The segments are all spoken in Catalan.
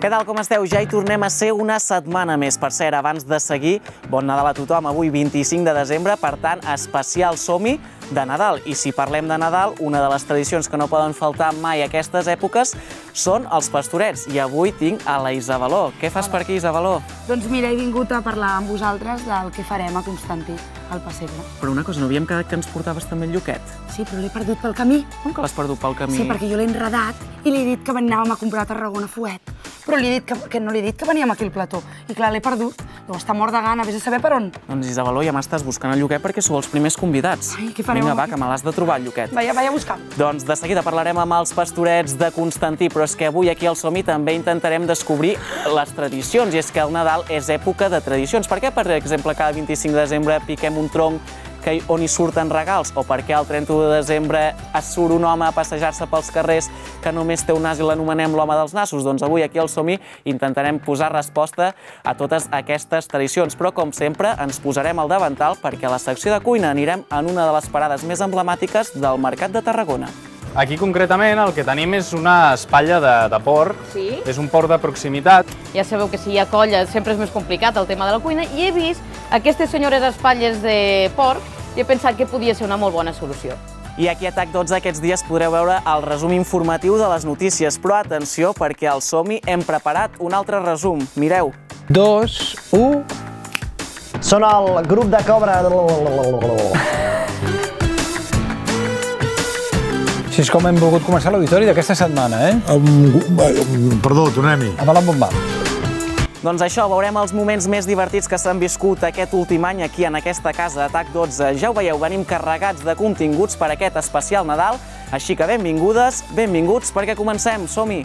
Què tal, com esteu? Ja hi tornem a ser una setmana més. Per cert, abans de seguir, bon Nadal a tothom. Avui, 25 de desembre, per tant, especial som-hi de Nadal. I si parlem de Nadal, una de les tradicions que no poden faltar mai a aquestes èpoques són els pastorets. I avui tinc a la Isabeló. Què fas per aquí, Isabeló? Doncs mira, he vingut a parlar amb vosaltres del que farem a Constantí, al pessebre. Però una cosa, no havíem quedat que ens portaves també el lluquet? Sí, però l'he perdut pel camí. Com que l'has perdut pel camí? Sí, perquè jo l'he enredat i li he dit que anàvem a comprar a Tarragona fuet. Però no li he dit que veníem aquí al plató. I clar, l'he perdut. Deu estar mort de gana, vés a saber per on. Doncs Isabeló, ja m'estàs buscant el lluquet perquè sou els primers convidats. Ai, què fareu? Vinga, va, que me l'has de trobar, el lluquet. Vaja a buscar. Doncs de seguida parlarem amb els pastorets de Constantí, però és que avui aquí al Som-hi també intentarem descobrir les tradicions, i és que el Nadal és època de tradicions. Per què, per exemple, cada 25 de desembre piquem un tronc on hi surten regals? O per què el 31 de desembre es surt un home a passejar-se pels carrers que només té un nas i l'anomenem l'home dels nassos? Doncs avui aquí al Som-hi intentarem posar resposta a totes aquestes tradicions, però com sempre ens posarem al davantal perquè a la secció de cuina anirem en una de les parades més emblemàtiques del Mercat de Tarragona. Aquí concretament el que tenim és una espatlla de porc. Sí. És un porc de proximitat. Ja sabeu que si hi ha colla sempre és més complicat el tema de la cuina i he vist aquestes senyores espatlles de porc i he pensat que podia ser una molt bona solució. I aquí a TAC12 aquests dies podreu veure el resum informatiu de les notícies, però atenció perquè al Som-hi hem preparat un altre resum. Mireu. 2, 1... Són el grup de Cobra. Així és com hem volgut començar l'auditori d'aquesta setmana, Perdó, tornem-hi. Amb l'embombal. Doncs això, veurem els moments més divertits que s'han viscut aquest últim any aquí en aquesta casa de TAC12. Ja ho veieu, venim carregats de continguts per aquest especial Nadal, així que benvingudes, benvinguts, perquè comencem, som-hi!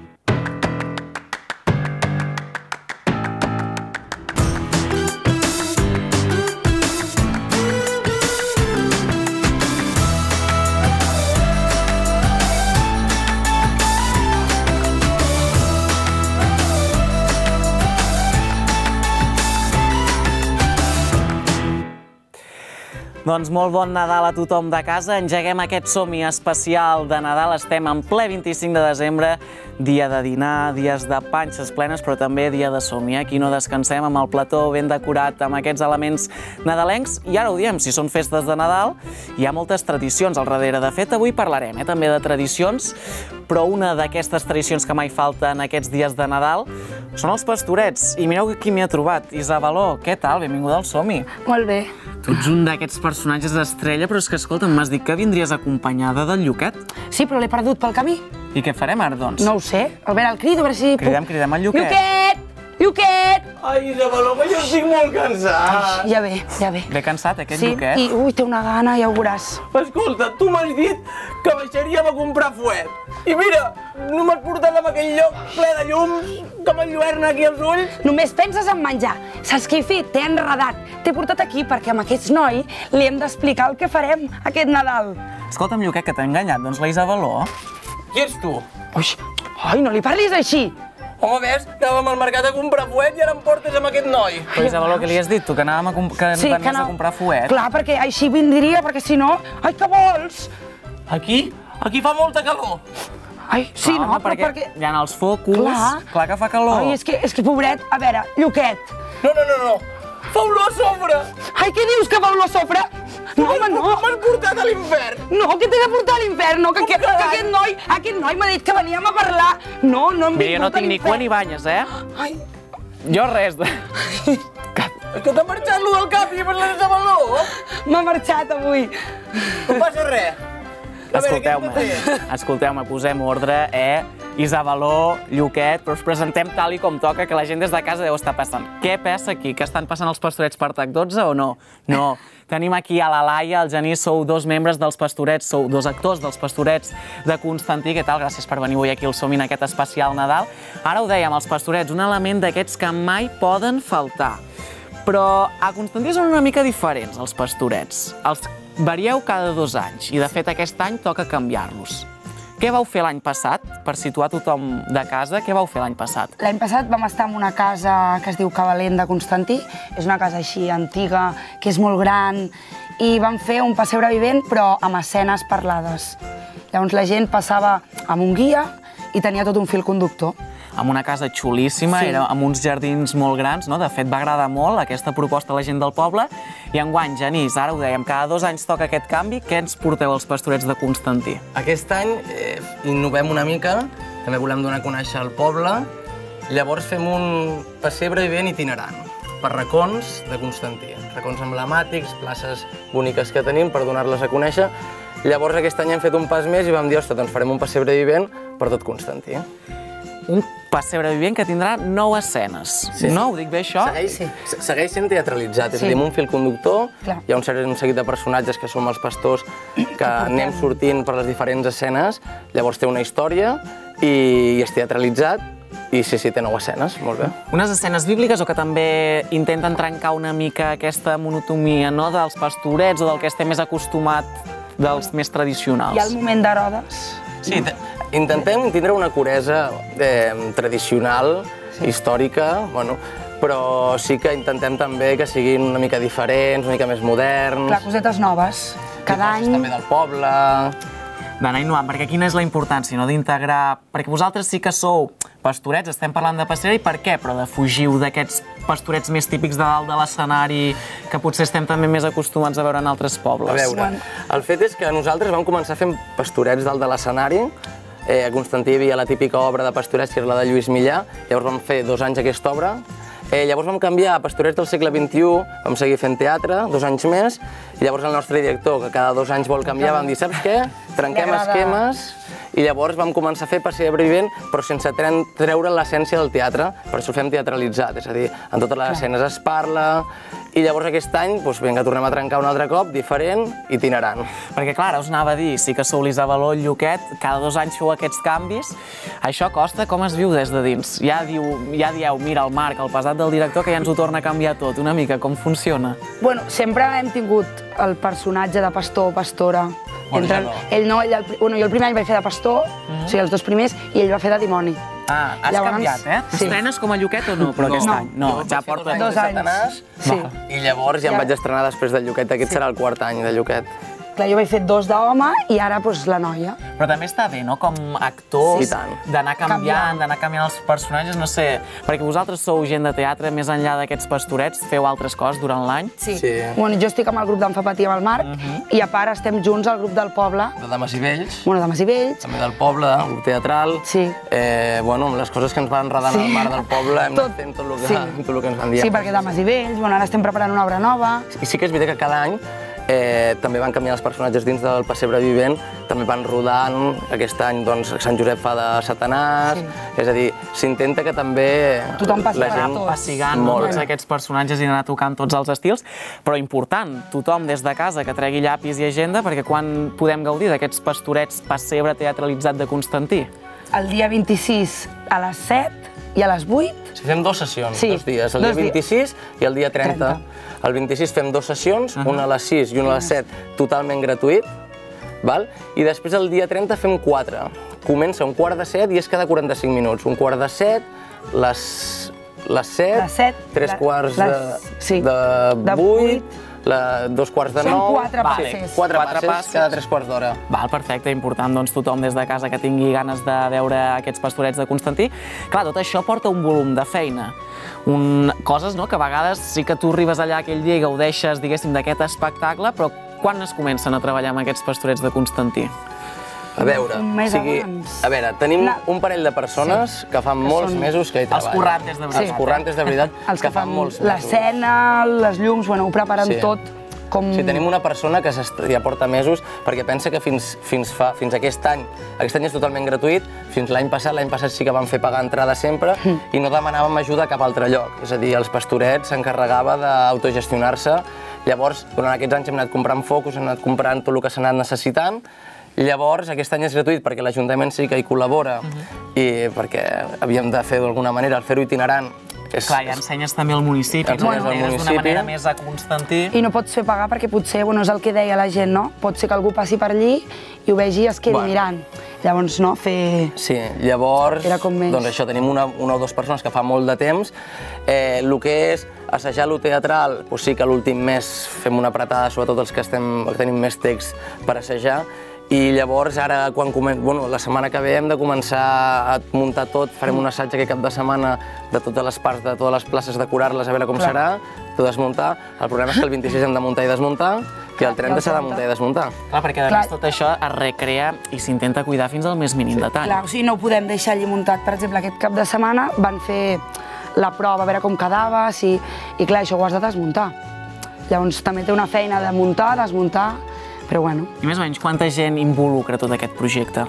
Doncs molt bon Nadal a tothom de casa. Engeguem aquest Som-hi especial de Nadal. Estem en ple 25 de desembre, dia de dinar, dies de panxes plenes, però també dia de Som-hi. Aquí no descansem, amb el plató ben decorat, amb aquests elements nadalencs. I ara ho diem, si són festes de Nadal, hi ha moltes tradicions al darrere. De fet, avui parlarem també de tradicions, però una d'aquestes tradicions que mai falta en aquests dies de Nadal són els pastorets. I mireu qui m'hi ha trobat. Isabeló, què tal? Benvinguda al Som-hi. Molt bé. Tu ets un d'aquests personatges d'estrella, però és que, escolta, m'has dit que vindries acompanyada del lluquet. Sí, però l'he perdut pel camí. I què farem ara, doncs? No ho sé. A veure, el crido, a veure si... Cridem el lluquet. Lluquet! Lluquet! Ai, Isabeló, que jo estic molt cansat. Ja ve, ja ve. Ve cansat, aquest Sí, lluquet? i ui, té una gana, ja ho veuràs. Escolta, tu m'has dit que baixaríem a comprar fuet. I mira, no m'has portat en aquell lloc ple de llums, com el lluerna aquí als ulls. Només penses en menjar. Saps què he fet? T'he enredat. T'he portat aquí perquè amb aquest noi li hem d'explicar el que farem aquest Nadal. Escolta'm, lluquet, que t'ha enganyat, doncs la Isabeló. Qui ets tu? Ui, ai, no li parlis així. Home, ves, anàvem al mercat a comprar fuet i ara em portes amb aquest noi. Però Isabeló, què li has dit? Tu que venies a comprar fuet? Clar, perquè així vindria, perquè si no... Ai, què vols? Aquí? Aquí fa molta calor. Ai, sí, no, Home, però perquè... hi ha els focus, clar que fa calor. Ai, és que pobret, a veure, Lluquet. No. Fa olor a sofre. Ai, què dius que fa olor a sofre? No, home, no. M'has portat a l'infern. No, que t'he de portar a l'infern, no, que aquest noi m'ha dit que veníem a parlar. No hem vingut a l'infern. Mira, jo no tinc ni cua ni banyes, Ai. Jo res de... És que t'ha marxat lo del cap i per la Isabeló. M'ha marxat avui. No passa res. Escolteu-me, posem ordre, Isabeló, Lluquet, però us presentem tal i com toca, que la gent des de casa deu estar passant. Què passa aquí? Que estan passant els pastorets per TAC12 o no? No. Tenim aquí a la Laia, el Genís, sou dos membres dels pastorets, sou dos actors dels pastorets de Constantí. Què tal? Gràcies per venir avui aquí al Som-hi en aquest especial Nadal. Ara ho dèiem, els pastorets, un element d'aquests que mai poden faltar. Però a Constantí són una mica diferents, els pastorets. Els varieu cada 2 anys i, de fet, aquest any toca canviar-los. Què vau fer l'any passat, per situar tothom de casa? Què vau fer l'any passat? L'any passat vam estar en una casa que es diu Cavalent de Constantí. És una casa així antiga, que és molt gran, i vam fer un pessebre vivent, però amb escenes parlades. Llavors la gent passava amb un guia i tenia tot un fil conductor. amb una casa xulíssima, era amb uns jardins molt grans, no? De fet, va agradar molt aquesta proposta a la gent del poble. I enguany, Genís, ara ho dèiem, cada 2 anys toca aquest canvi. Què ens porteu als Pastorets de Constantí? Aquest any innovem una mica, també volem donar a conèixer el poble. Llavors fem un pessebre vivent itinerant per racons de Constantí. Racons emblemàtics, places boniques que tenim per donar-les a conèixer. Llavors aquest any hem fet un pas més i vam dir, ostres, doncs farem un pessebre vivent per tot Constantí. Un pessebre vivent que tindrà 9 escenes. No? Ho dic bé, això? Segueix sent teatralitzat, és a dir, amb un fil conductor, hi ha un seguit de personatges que som els pastors que anem sortint per les diferents escenes, llavors té una història i és teatralitzat. I sí, té 9 escenes, molt bé. Unes escenes bíbliques o que també intenten trencar una mica aquesta monotonia dels pastorets o del que estem més acostumat dels més tradicionals? Hi ha el moment d'Herodes. Sí, intentem tindre una curesa tradicional, històrica, però sí que intentem també que siguin una mica diferents, una mica més moderns. Clar, cosetes noves. Cada any... També del poble... D'anar innovant, perquè quina és la importància d'integrar... Perquè vosaltres sí que sou pastorets, estem parlant de passera, i per què? Però de fugiu d'aquests pastorets més típics de dalt de l'escenari que potser estem també més acostumats a veure en altres pobles. A veure, el fet és que nosaltres vam començar fent pastorets dalt de l'escenari. A Constantí hi havia la típica obra de pastorets, que era la de Lluís Millà. Llavors vam fer 2 anys aquesta obra. Llavors vam canviar a Pastorets del segle XXI, vam seguir fent teatre, 2 anys més, i llavors el nostre director, que cada 2 anys vol canviar, vam dir, saps què? Trenquem esquemes, i llavors vam començar a fer pessebre vivent, però sense treure l'essència del teatre, per això ho fem teatralitzat, és a dir, en totes les escenes es parla, i llavors aquest any, vinga, tornem a trencar un altre cop, diferent, itinerant. Perquè, clar, us anava a dir, sí que sou l'Isabeló, el Lluquet, cada 2 anys feu aquests canvis, això costa, com es viu des de dins? Ja dieu, mira, el Marc, el pesat del director, que ja ens ho torna a canviar tot, una mica, com funciona? Bueno, sempre hem tingut el personatge de pastor o pastora. Ell no, jo el primer any vaig fer de pastor, o sigui, els 2 primers, i ell va fer de dimoni. Ah, has canviat, eh? T'estrenes com a Lluquet o no, però aquest any? No, ja porta 2 anys. I llavors ja em vaig estrenar després del Lluquet, aquest serà el 4è any de Lluquet. Clar, jo vaig fer 2 d'home i ara la noia. Però també està bé, no?, com actors, d'anar canviant els personatges, no sé, perquè vosaltres sou gent de teatre, més enllà d'aquests pastorets, feu altres coses durant l'any? Sí. Bueno, jo estic amb el grup d'en Fa Patí amb el Marc, i a part estem junts al grup del poble. De Dames i Vells. Bueno, Dames i Vells. També del poble, el grup teatral. Sí. Bueno, amb les coses que ens van enredant al mar del poble, hem anat fent tot el que ens van dir. Sí, perquè Dames i Vells, bueno, ara estem preparant una obra nova. I sí que és veritat que cada any també van canviar els personatges dins del pessebre vivent, també van rodant, aquest any doncs Sant Josep fa de Satanàs, és a dir, s'intenta que també la gent passigant tots aquests personatges i anar tocant tots els estils, però important, tothom des de casa que tregui llapis i agenda, perquè quan podem gaudir d'aquests pastorets pessebre teatralitzat de Constantí? El dia 26 a les 7 i a les 8. Fem 2 sessions, 2 dies, el dia 26 i el dia 30. El 26 fem 2 sessions, una a les 6 i una a les 7, totalment gratuït, i després el dia 30 fem 4. Comença 6:15 i és cada 45 minuts. 6:15, les 7, 3:15 de 8, 2:15 de 9... Són 4 passes. 4 passes cada 3/4 d'hora. Val, perfecte, important, doncs tothom des de casa que tingui ganes de veure aquests pastorets de Constantí. Clar, tot això porta un volum de feina. Coses que a vegades sí que tu arribes allà aquell dia i gaudeixes, diguéssim, d'aquest espectacle, però quan es comencen a treballar amb aquests pastorets de Constantí? A veure, tenim un parell de persones que fan molts mesos que hi treballen. Els currantes de veritat. Els currantes de veritat que fan molts mesos. L'escena, les llums, ho preparen tot. Sí, tenim una persona que ja porta mesos, perquè pensa que fins aquest any és totalment gratuït, fins l'any passat sí que vam fer pagar entrada sempre i no demanàvem ajuda a cap altre lloc. És a dir, els pastorets s'encarregava d'autogestionar-se. Llavors, durant aquests anys hem anat comprant focus, hem anat comprant tot el que s'ha anat necessitant. Llavors, aquest any és gratuït perquè l'Ajuntament sí que hi col·labora i perquè havíem de fer d'alguna manera el fer-ho itinerant. Clar, ja ensenyes també al municipi, d'una manera més a Constantí. I no pots fer pagar perquè potser, és el que deia la gent, no? Pot ser que algú passi per allí i ho vegi i es quedi mirant. Llavors, no, fer... Sí, llavors, doncs això, tenim una o dues persones que fa molt de temps. El que és assajar lo teatral, sí que l'últim mes fem una apretada, sobretot els que tenim més text per assajar, I llavors ara, la setmana que ve hem de començar a muntar tot, farem un assaig aquest cap de setmana de totes les parts, de totes les places, decorar-les, a veure com serà, tot desmuntar. El problema és que el 26 hem de muntar i desmuntar, i el 30 s'ha de muntar i desmuntar. Clar, perquè a més tot això es recrea i s'intenta cuidar fins al més mínim detall. Clar, o sigui, no ho podem deixar allí muntat. Per exemple, aquest cap de setmana van fer la prova, a veure com quedava, i clar, això ho has de desmuntar. Llavors també té una feina de muntar, desmuntar, però bueno. I més o menys quanta gent involucra tot aquest projecte?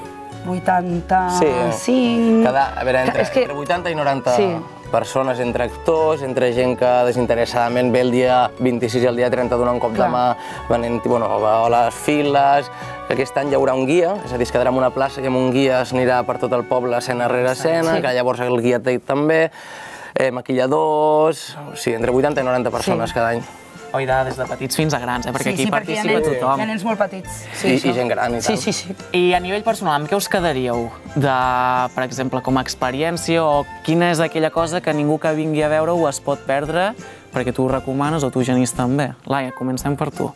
85... A veure, entre 80 i 90 persones, entre actors, entre gent que desinteressadament ve el dia 26 i el dia 30 donant un cop de mà, venent a les files. Aquest any hi haurà un guia, és a dir, es quedarà en una plaça i amb un guia es anirà per tot el poble escena rere escena, que llavors el guia també, maquilladors... Sí, entre 80 i 90 persones cada any. Oi, des de petits fins a grans, perquè aquí participa tothom. Hi ha nens molt petits. I gent gran i tal. Sí. I a nivell personal, amb què us quedaríeu, per exemple, com a experiència, o quina és aquella cosa que ningú que vingui a veure-ho es pot perdre perquè tu ho recomanes o tu, Genís, també? Laia, comencem per tu.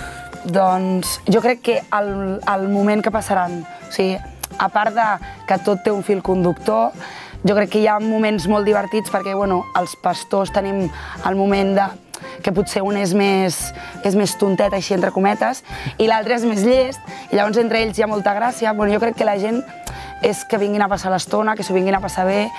Doncs jo crec que el moment que passaran, o sigui, a part de que tot té un fil conductor, jo crec que hi ha moments molt divertits perquè, els pastors tenim el moment que potser un és més tontet, així entre cometes, i l'altre és més llest, i llavors entre ells hi ha molta gràcia. Jo crec que la gent és que vinguin a passar l'estona, que s'ho vinguin a passar bé,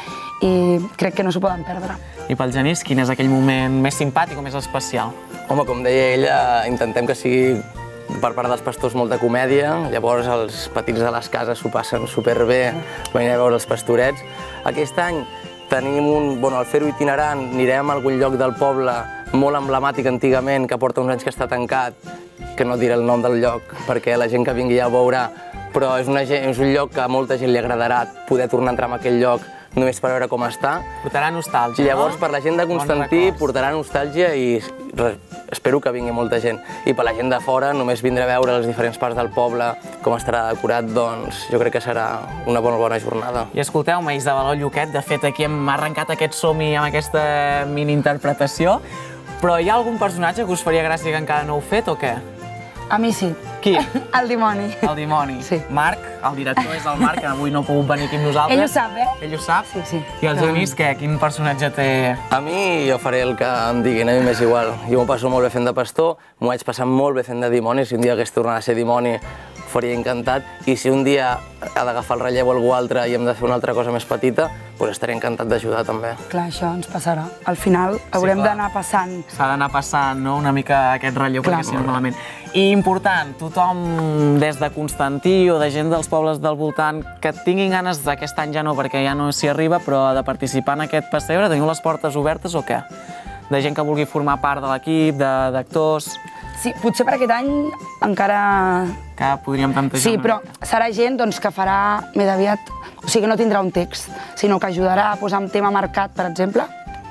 i crec que no s'ho poden perdre. I pel Genís, quin és aquell moment més simpàtic o més especial? Home, com deia ella, intentem que sigui per part dels pastors molta comèdia, llavors els petits de les cases s'ho passen superbé venint a veure els pastorets. Aquest any tenim al fer-ho itinerant, anirem a algun lloc del poble molt emblemàtic antigament, que porta uns anys que està tancat, que no diré el nom del lloc perquè la gent que vingui ja ho veurà, però és un lloc que a molta gent li agradarà poder tornar a entrar en aquell lloc només per veure com està. Portarà nostàlgia, no? Llavors, per la gent de Constantí, portarà nostàlgia i espero que vingui molta gent. I per la gent de fora, només vindrà a veure les diferents parts del poble, com estarà decorat, doncs jo crec que serà una bona jornada. I escolteu-me, Isabel Lluquet, de fet aquí hem arrencat aquest som-hi amb aquesta mini-interpretació, però hi ha algun personatge que us faria gràcia que encara no heu fet o què? A mi sí. Qui? El dimoni. El dimoni. Sí. Marc, el director és el Marc, que avui no ha pogut venir aquí amb nosaltres. Ell ho sap, Ell ho sap? Sí. I el Genís, què? Quin personatge té? A mi jo faré el que em diguin, a mi m'és igual. Jo m'ho passo molt bé fent de pastor, m'ho vaig passar molt bé fent de dimoni, si un dia hagués tornat a ser dimoni ho faria encantat, i si un dia ha d'agafar el relleu algú altre i hem de fer una altra cosa més petita, doncs estaré encantat d'ajudar també. Clar, això ens passarà. Al final haurem d'anar passant. S'ha d'anar passant, no?, una mica aquest relleu, perquè si no malament. I important, tothom des de Constantí o de gent dels pobles del voltant que tinguin ganes, d'aquest any ja no, perquè ja no s'hi arriba, però de participar en aquest pessebre, teniu les portes obertes o què? De gent que vulgui formar part de l'equip, d'actors... Sí, potser per aquest any encara... Que podríem plantejar... Sí, però serà gent que farà més aviat... O sigui, que no tindrà un text, sinó que ajudarà a posar un tema marcat, per exemple,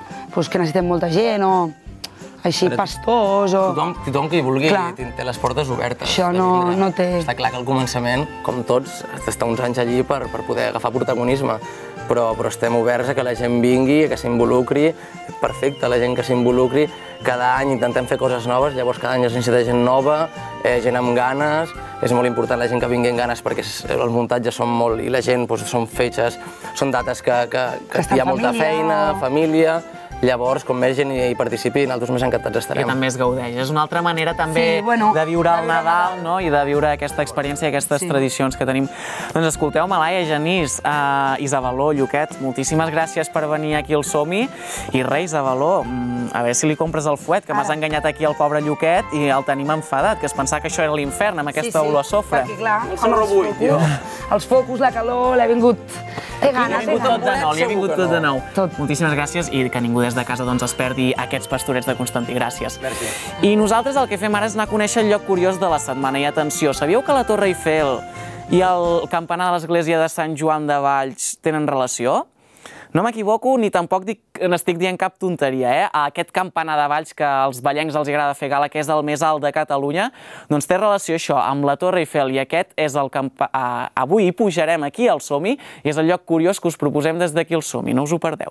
que necessitem molta gent o així, pastors o... Tothom que hi vulgui té les portes obertes. Això no té... Està clar que al començament, com tots, has d'estar uns anys allí per poder agafar protagonisme, però estem oberts a que la gent vingui, a que s'involucri, perfecte, la gent que s'involucri. Cada any intentem fer coses noves, llavors cada any es necessita gent nova, gent amb ganes, és molt important la gent que vingui amb ganes perquè els muntatges són molt... i la gent són fetges, són dates que hi ha molta feina, família... Llavors, com més gent hi participi, nosaltres més encantats estarem. I també es gaudeix. És una altra manera també de viure el Nadal i de viure aquesta experiència i aquestes tradicions que tenim. Doncs escolteu-me, Laia, Genís, Isabeló, Lluquet, moltíssimes gràcies per venir aquí al Som-hi. I res, Isabeló, a veure si li compres el fuet, que m'has enganyat aquí al pobre Lluquet i el tenim enfadat, que es pensava que això era l'infern, amb aquesta olor a sofre. Sí, perquè clar, els focus, la calor, l'he vingut... Té ganes, li ha vingut tot de nou. Moltíssimes gràcies i que ningú des de casa es perdi aquests pastorets de Constantí. Gràcies. I nosaltres el que fem ara és anar a conèixer el lloc curiós de la setmana. I atenció, sabíeu que la Torre Eiffel i el campanar de l'església de Sant Joan de Valls tenen relació? No m'equivoco ni tampoc n'estic dient cap tonteria, Aquest campanar de Valls que als vallencs els agrada fer gala, que és el més alt de Catalunya, doncs té relació això amb la Torre Eiffel i aquest és el campanar... Avui pujarem aquí al Som-hi i és el lloc curiós que us proposem des d'aquí al Som-hi, no us ho perdeu.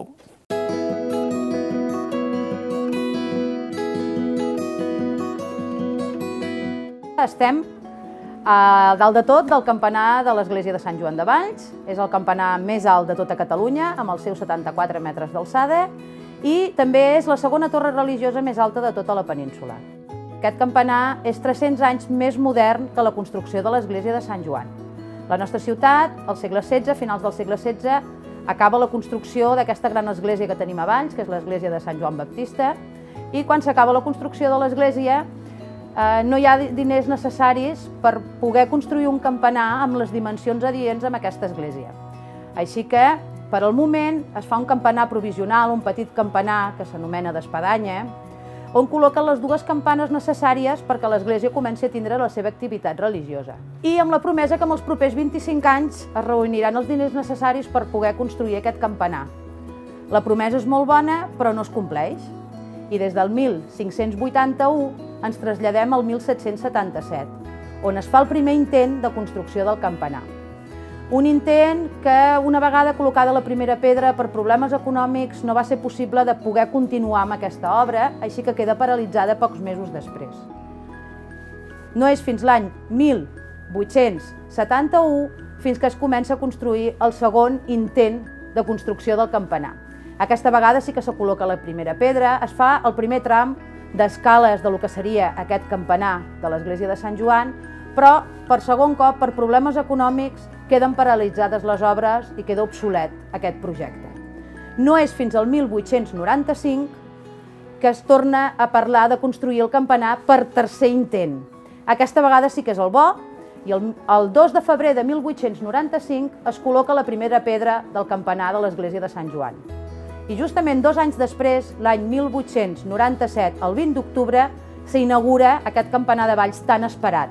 Estem A dalt de tot, del campanar de l'església de Sant Joan de Valls. És el campanar més alt de tota Catalunya, amb els seus 74 metres d'alçada, i també és la segona torre religiosa més alta de tota la península. Aquest campanar és 300 anys més modern que la construcció de l'església de Sant Joan. La nostra ciutat, al segle XVI, finals del segle XVI, acaba la construcció d'aquesta gran església que tenim a Valls, que és l'església de Sant Joan Baptista, i quan s'acaba la construcció de l'església no hi ha diners necessaris per poder construir un campanar amb les dimensions adients amb aquesta església. Així que, per al moment, es fa un campanar provisional, un petit campanar que s'anomena d'espadanya, on col·loquen les dues campanes necessàries perquè l'església comenci a tindre la seva activitat religiosa. I amb la promesa que en els propers 25 anys es reuniran els diners necessaris per poder construir aquest campanar. La promesa és molt bona, però no es compleix. I des del 1581 ens traslladem al 1777, on es fa el primer intent de construcció del campanar. Un intent que, una vegada col·locada la primera pedra per problemes econòmics, no va ser possible de poder continuar amb aquesta obra, així que queda paralitzada pocs mesos després. No és fins l'any 1871 fins que es comença a construir el segon intent de construcció del campanar. Aquesta vegada sí que se col·loca la primera pedra, es fa el primer tram d'escales del que seria aquest campanar de l'església de Sant Joan, però per segon cop, per problemes econòmics, queden paralitzades les obres i queda obsolet aquest projecte. No és fins al 1895 que es torna a parlar de construir el campanar per tercer intent. Aquesta vegada sí que és el bo, i el 2 de febrer de 1895 es col·loca la primera pedra del campanar de l'església de Sant Joan. I justament 2 anys després, l'any 1897, el 20 d'octubre, s'inaugura aquest campanar de Valls tan esperat.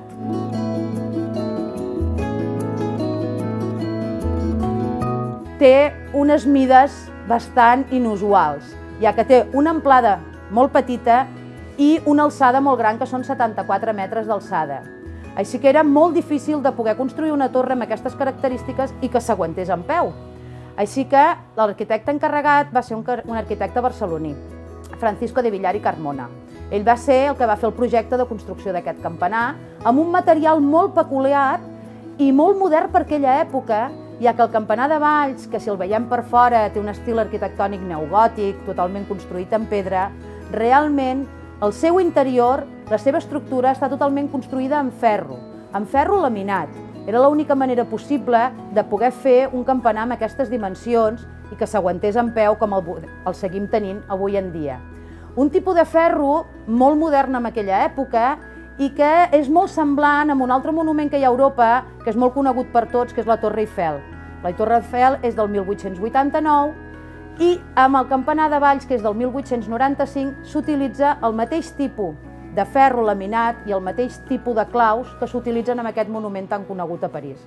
Té unes mides bastant inusuals, ja que té una amplada molt petita i una alçada molt gran, que són 74 metres d'alçada. Així que era molt difícil de poder construir una torre amb aquestes característiques i que s'aguantés en peu. Així que l'arquitecte encarregat va ser un arquitecte barceloní, Francisco de Villar i Carmona. Ell va ser el que va fer el projecte de construcció d'aquest campanar amb un material molt peculiar i molt modern per aquella època, ja que el campanar de Valls, que si el veiem per fora té un estil arquitectònic neogòtic, totalment construït en pedra, realment el seu interior, la seva estructura, està totalment construïda en ferro laminat. Era l'única manera possible de poder fer un campanar amb aquestes dimensions i que s'aguantés en peu com el seguim tenint avui en dia. Un tipus de ferro molt modern en aquella època i que és molt semblant amb un altre monument que hi ha a Europa, que és molt conegut per tots, que és la Torre Eiffel. La Torre Eiffel és del 1889 i amb el campanar de Valls, que és del 1895, s'utilitza el mateix tipus de ferro laminat i el mateix tipus de claus que s'utilitzen en aquest monument tan conegut a París.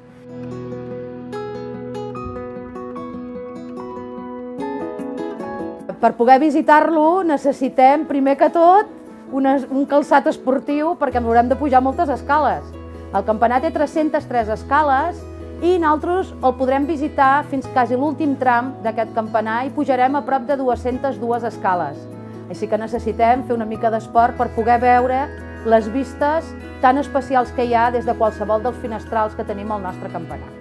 Per poder visitar-lo necessitem, primer que tot, un calçat esportiu perquè ens haurem de pujar moltes escales. El campanar té 303 escales i nosaltres el podrem visitar fins quasi l'últim tram d'aquest campanar i pujarem a prop de 202 escales. Així que necessitem fer una mica d'esport per poder veure les vistes tan especials que hi ha des de qualsevol dels finestrals que tenim al nostre campanar.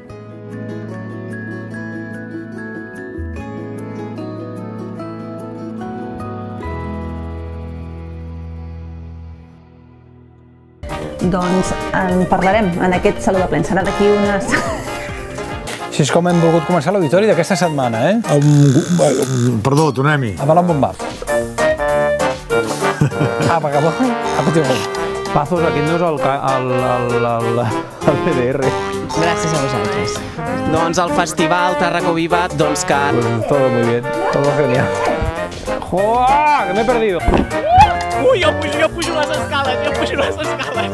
Doncs en parlarem en aquest Saló de Plens. Serà d'aquí unes... Així és com hem volgut començar l'auditori d'aquesta setmana, eh? Perdó, tornem-hi. A dalt amb un baf. Apa, cap a Pazos, aquest no és el PDR. Gràcies a vosaltres. Doncs el Festival Tarraco Viva, doncs que... Todo muy bien, todo genial. ¡Joder! ¡Que me he perdido! Ui, jo pujo les escales,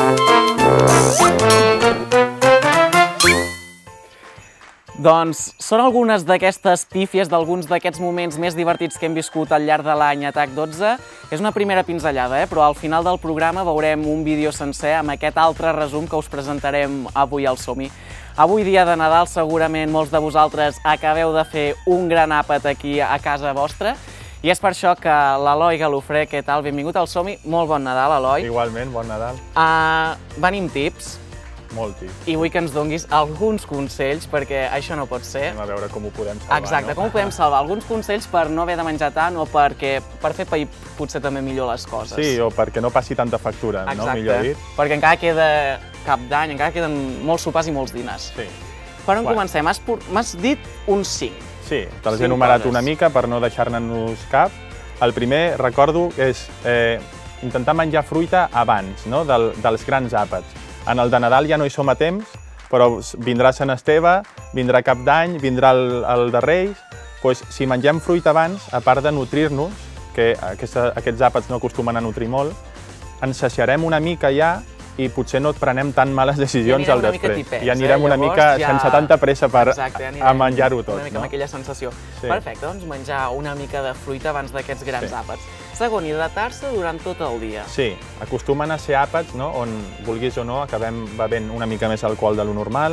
Doncs són algunes d'aquestes pífies d'alguns d'aquests moments més divertits que hem viscut al llarg de l'any Atac 12. És una primera pinzellada, però al final del programa veurem un vídeo sencer amb aquest altre resum que us presentarem avui al Som-hi. Avui, dia de Nadal, segurament molts de vosaltres acabeu de fer un gran àpat aquí a casa vostra. I és per això que l'Eloi Galofré, què tal? Benvingut al Som-hi. Molt bon Nadal, Eloi. Igualment, bon Nadal. Venim tips. molt tip. I vull que ens donguis alguns consells, perquè això no pot ser. Anem a veure com ho podem salvar, Exacte, com ho podem salvar? Alguns consells per no haver de menjar tant o per fer pair potser també millor les coses. Sí, o perquè no passi tanta factura, no? Millor dit. Perquè encara queda cap d'any, encara queden molts sopars i molts dinars. Sí. Per on comencem? M'has dit uns 5. Sí, te'ls he enumerat una mica per no deixar-ne-nos cap. El primer, recordo, és intentar menjar fruita abans, no? Dels grans àpats. En el de Nadal ja no hi som a temps, però vindrà Sant Esteve, vindrà Cap d'Any, vindrà el de Reis. Doncs, si mengem fruita abans, a part de nutrir-nos, que aquests àpats no acostumen a nutrir molt, ens saciarem una mica ja i potser no prenem tan males decisions al després. I anirem una mica sense tanta pressa a menjar-ho tot. Una mica amb aquella sensació. Perfecte, doncs menjar una mica de fruita abans d'aquests grans àpats. Segon, hidratar-se durant tot el dia. Sí, acostumen a ser àpats on, vulguis o no, acabem bevent una mica més alcohol de lo normal,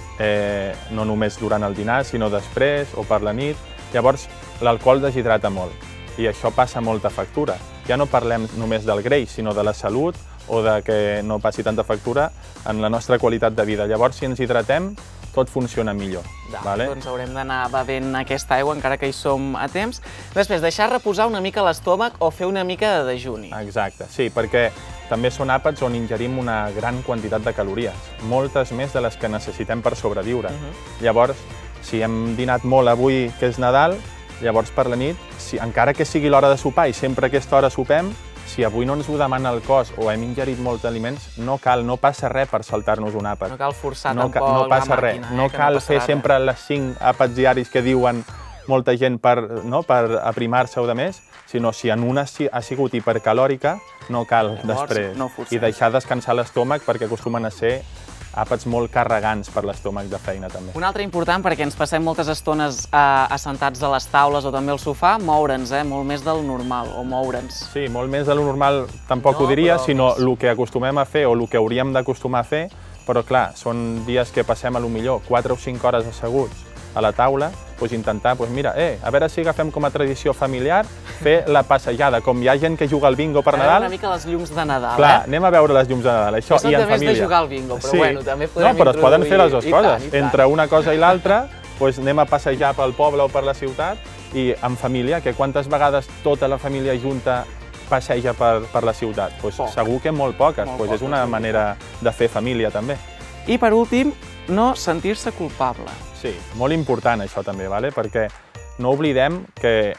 no només durant el dinar, sinó després o per la nit. Llavors, l'alcohol deshidrata molt i això passa molta factura. Ja no parlem només del greix, sinó de la salut o de que no passi tanta factura en la nostra qualitat de vida. Llavors, si ens hidratem, tot funciona millor. Doncs haurem d'anar bevent aquesta aigua encara que hi som a temps. Després, deixar reposar una mica l'estómac o fer una mica de dejuni. Exacte, sí, perquè també són àpats on ingerim una gran quantitat de calories, moltes més de les que necessitem per sobreviure. Llavors, si hem dinat molt avui, que és Nadal, llavors per la nit, encara que sigui l'hora de sopar i sempre a aquesta hora sopem, si avui no ens ho demana el cos o hem ingerit molts aliments, no passa res per saltar-nos un àpat. No cal forçar tampoc la màquina. No passa res. No cal fer sempre les 5 àpats diaris que diuen molta gent per aprimar-se o de més, sinó si en una ha sigut hipercalòrica, no cal després. I deixar descansar l'estómac perquè acostumen a ser àpats molt carregants per l'estómac de feina, també. Un altre important, perquè ens passem moltes estones assentats a les taules o també al sofà, moure'ns, molt més del normal, o moure'ns. Sí, molt més de lo normal tampoc ho diria, sinó el que acostumem a fer o el que hauríem d'acostumar a fer, però clar, són dies que passem a lo millor 4 o 5 hores asseguts a la taula, doncs intentar, mira, a veure si agafem com a tradició familiar fer la passejada, com hi ha gent que juga al bingo per Nadal. Una mica les llums de Nadal, Clar, anem a veure les llums de Nadal, això, i en família. Això també és de jugar al bingo, però bueno, també podem introduir... No, però es poden fer les dues coses. Entre una cosa i l'altra, anem a passejar pel poble o per la ciutat i en família, que quantes vegades tota la família junta passeja per la ciutat? Segur que molt poques, és una manera de fer família també. I per últim, no sentir-se culpable. Sí, molt important això també, perquè no oblidem que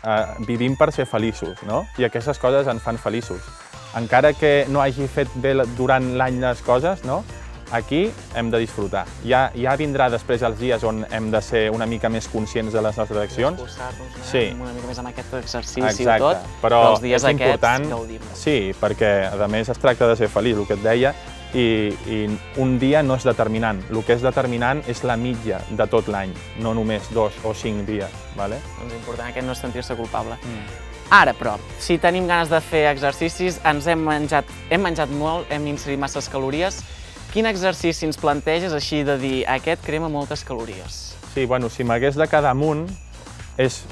vivim per ser feliços, i aquestes coses ens fan feliços. Encara que no hagi fet bé durant l'any les coses, aquí hem de disfrutar. Ja vindrà després els dies on hem de ser una mica més conscients de les nostres accions. Esforçar-nos una mica més amb aquest exercici i tot, però els dies aquests gaudim. Sí, perquè a més es tracta de ser feliç, el que et deia, i un dia no és determinant. El que és determinant és la mitja de tot l'any, no només 2 o 5 dies. Doncs important aquest no és sentir-se culpable. Ara, però, si tenim ganes de fer exercicis, hem menjat molt, hem inserit masses calories, quin exercici ens planteges així de dir aquest crema moltes calories? Sí, si m'hagués de quedar amb un, és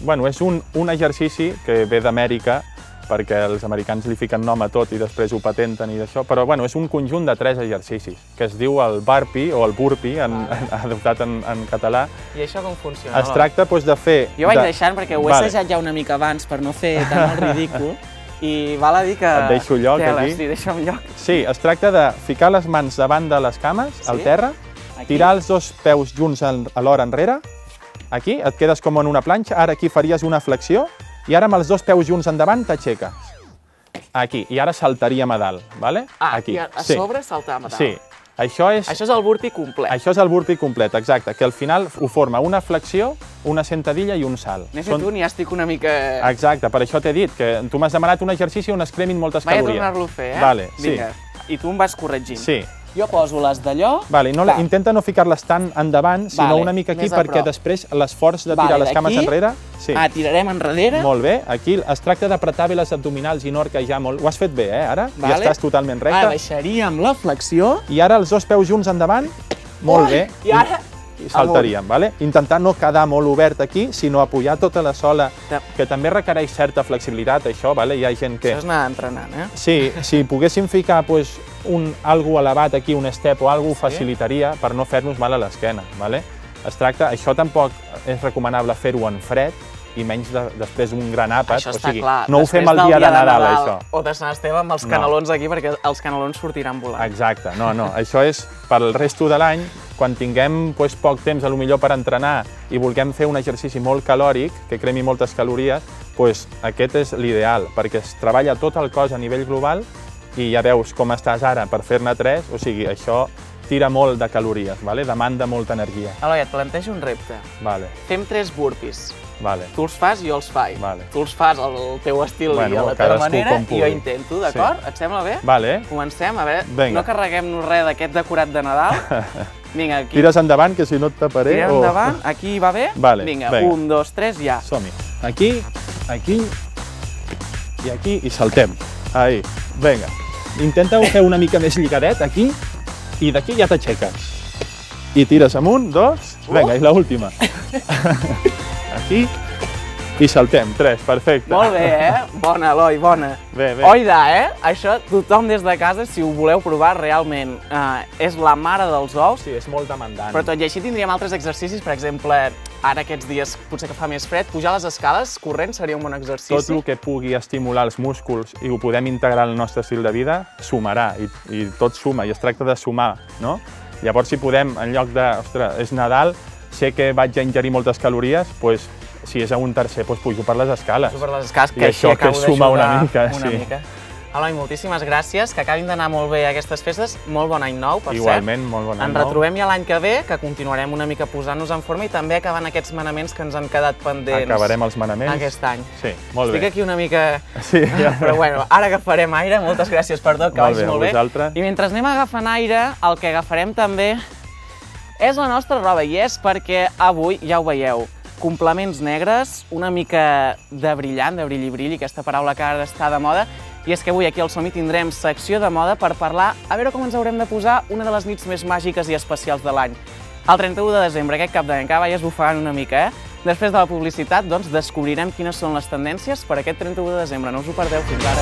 un exercici que ve d'Amèrica, perquè els americans li fiquen nom a tot i després ho patenten i d'això, però és un conjunt de 3 exercicis, que es diu el burpee o el burpee, adoptat en català. I això com funciona? Es tracta de fer... Jo vaig deixant perquè ho he assajat ja una mica abans per no fer tant el ridícul i val a dir que... Et deixo lloc aquí? Sí, deixa'm lloc. Sí, es tracta de ficar les mans davant de les cames, al terra, tirar els 2 peus junts alhora enrere, aquí, et quedes com en una planxa, ara aquí faries una flexió, i ara amb els 2 peus junts endavant t'aixeques. Aquí, i ara saltaríem a dalt, ¿vale? Aquí, a sobre saltàvem a dalt. Sí, això és el burpee complet. Això és el burpee complet, exacte, que al final ho forma una flexió, una sentadilla i un salt. N'he fet un i ja estic una mica... Exacte, per això t'he dit, que tu m'has demanat un exercici on es cremin moltes calories. Vaig a tornar-lo a fer, Vale, sí. Vinga, i tu em vas corregint. Sí. Jo poso les d'allò... Vale, intenta no ficar-les tant endavant, sinó una mica aquí, perquè després l'esforç de tirar les cames enrere... Tirarem enrere. Molt bé, aquí es tracta d'apretar bé les abdominals i no arquejar molt. Ho has fet bé, ara? Ja estàs totalment recte. Baixaríem la flexió. I ara els 2 peus junts endavant. Molt bé. I ara i saltaríem, vale? Intentar no quedar molt obert aquí, sinó apujar tota la sola, que també requereix certa flexibilitat, això, vale? Hi ha gent que... Això és anar entrenant, eh? Sí, si poguéssim ficar algú elevat aquí, un step o algú, facilitaria per no fer-nos mal a l'esquena, vale? Es tracta, això tampoc és recomanable fer-ho en fred, i menys després d'un gran àpat, Això està clar. No ho fem el dia de Nadal, això. O de Sant Esteve amb els canelons aquí, perquè els canelons sortiran volant. Exacte, no, això és pel resto de l'any, quan tinguem poc temps, potser per entrenar, i vulguem fer un exercici molt calòric, que cremi moltes calories, aquest és l'ideal, perquè es treballa tot el cos a nivell global, i ja veus com estàs ara per fer-ne 3, o sigui, això tira molt de calories, demanda molta energia. Eloi, et plantejo un repte. Fem 3 burpees. Tu els fas i jo els faig. Tu els fas al teu estil i a la teva manera i jo intento, d'acord? Et sembla bé? Comencem, a veure, no carreguem-nos res d'aquest decorat de Nadal. Vinga, aquí. Tires endavant, que si no et taparé. Tirem endavant, aquí va bé? Vinga, 1, 2, 3, ja. Som-hi. Aquí, aquí i aquí, i saltem. Ahí, vinga. Intenta-ho fer una mica més lligadet, aquí, i d'aquí ja t'aixeques. I tires amunt, 2, vinga, i l'última. Aquí, i saltem, 3, perfecte. Molt bé, Bona, Eloi, bona. Bé. Oida, Això, tothom des de casa, si ho voleu provar, realment és la mare dels ous. Sí, és molt demandant. Però tot i així tindríem altres exercicis, per exemple, ara aquests dies potser que fa més fred, pujar les escales corrent seria un bon exercici. Tot el que pugui estimular els músculs i ho podem integrar al nostre estil de vida, sumarà, i tot suma, i es tracta de sumar, no? Llavors, si podem, en lloc de, ostres, és Nadal, sé que vaig a ingerir moltes calories, doncs, si és a un tercer, doncs pujo per les escales. Pujo per les escales, que així acabo d'ajudar una mica. Eloi, moltíssimes gràcies, que acabin d'anar molt bé aquestes festes. Molt bon any nou, per cert. Igualment, molt bon any nou. Ens retrobem ja l'any que ve, que continuarem una mica posant-nos en forma i també acabant aquests manaments que ens han quedat pendents. Acabarem els manaments. Aquest any. Sí, molt bé. Estic aquí una mica... Sí, ja. Però bueno, ara agafarem aire. Moltes gràcies per tot, que vagi molt bé. I mentre anem agafant aire, el que agafarem també és la nostra roba, i és perquè avui, ja ho veieu, complements negres, una mica de brillant, de brilli-brilli, aquesta paraula que ara està de moda, i és que avui aquí al Som-hi tindrem secció de moda per parlar, a veure com ens haurem de posar una de les nits més màgiques i especials de l'any. El 31 de desembre, aquest cap d'any, que veies bufant una mica, Després de la publicitat, doncs, descobrirem quines són les tendències per aquest 31 de desembre. No us ho perdeu, fins ara.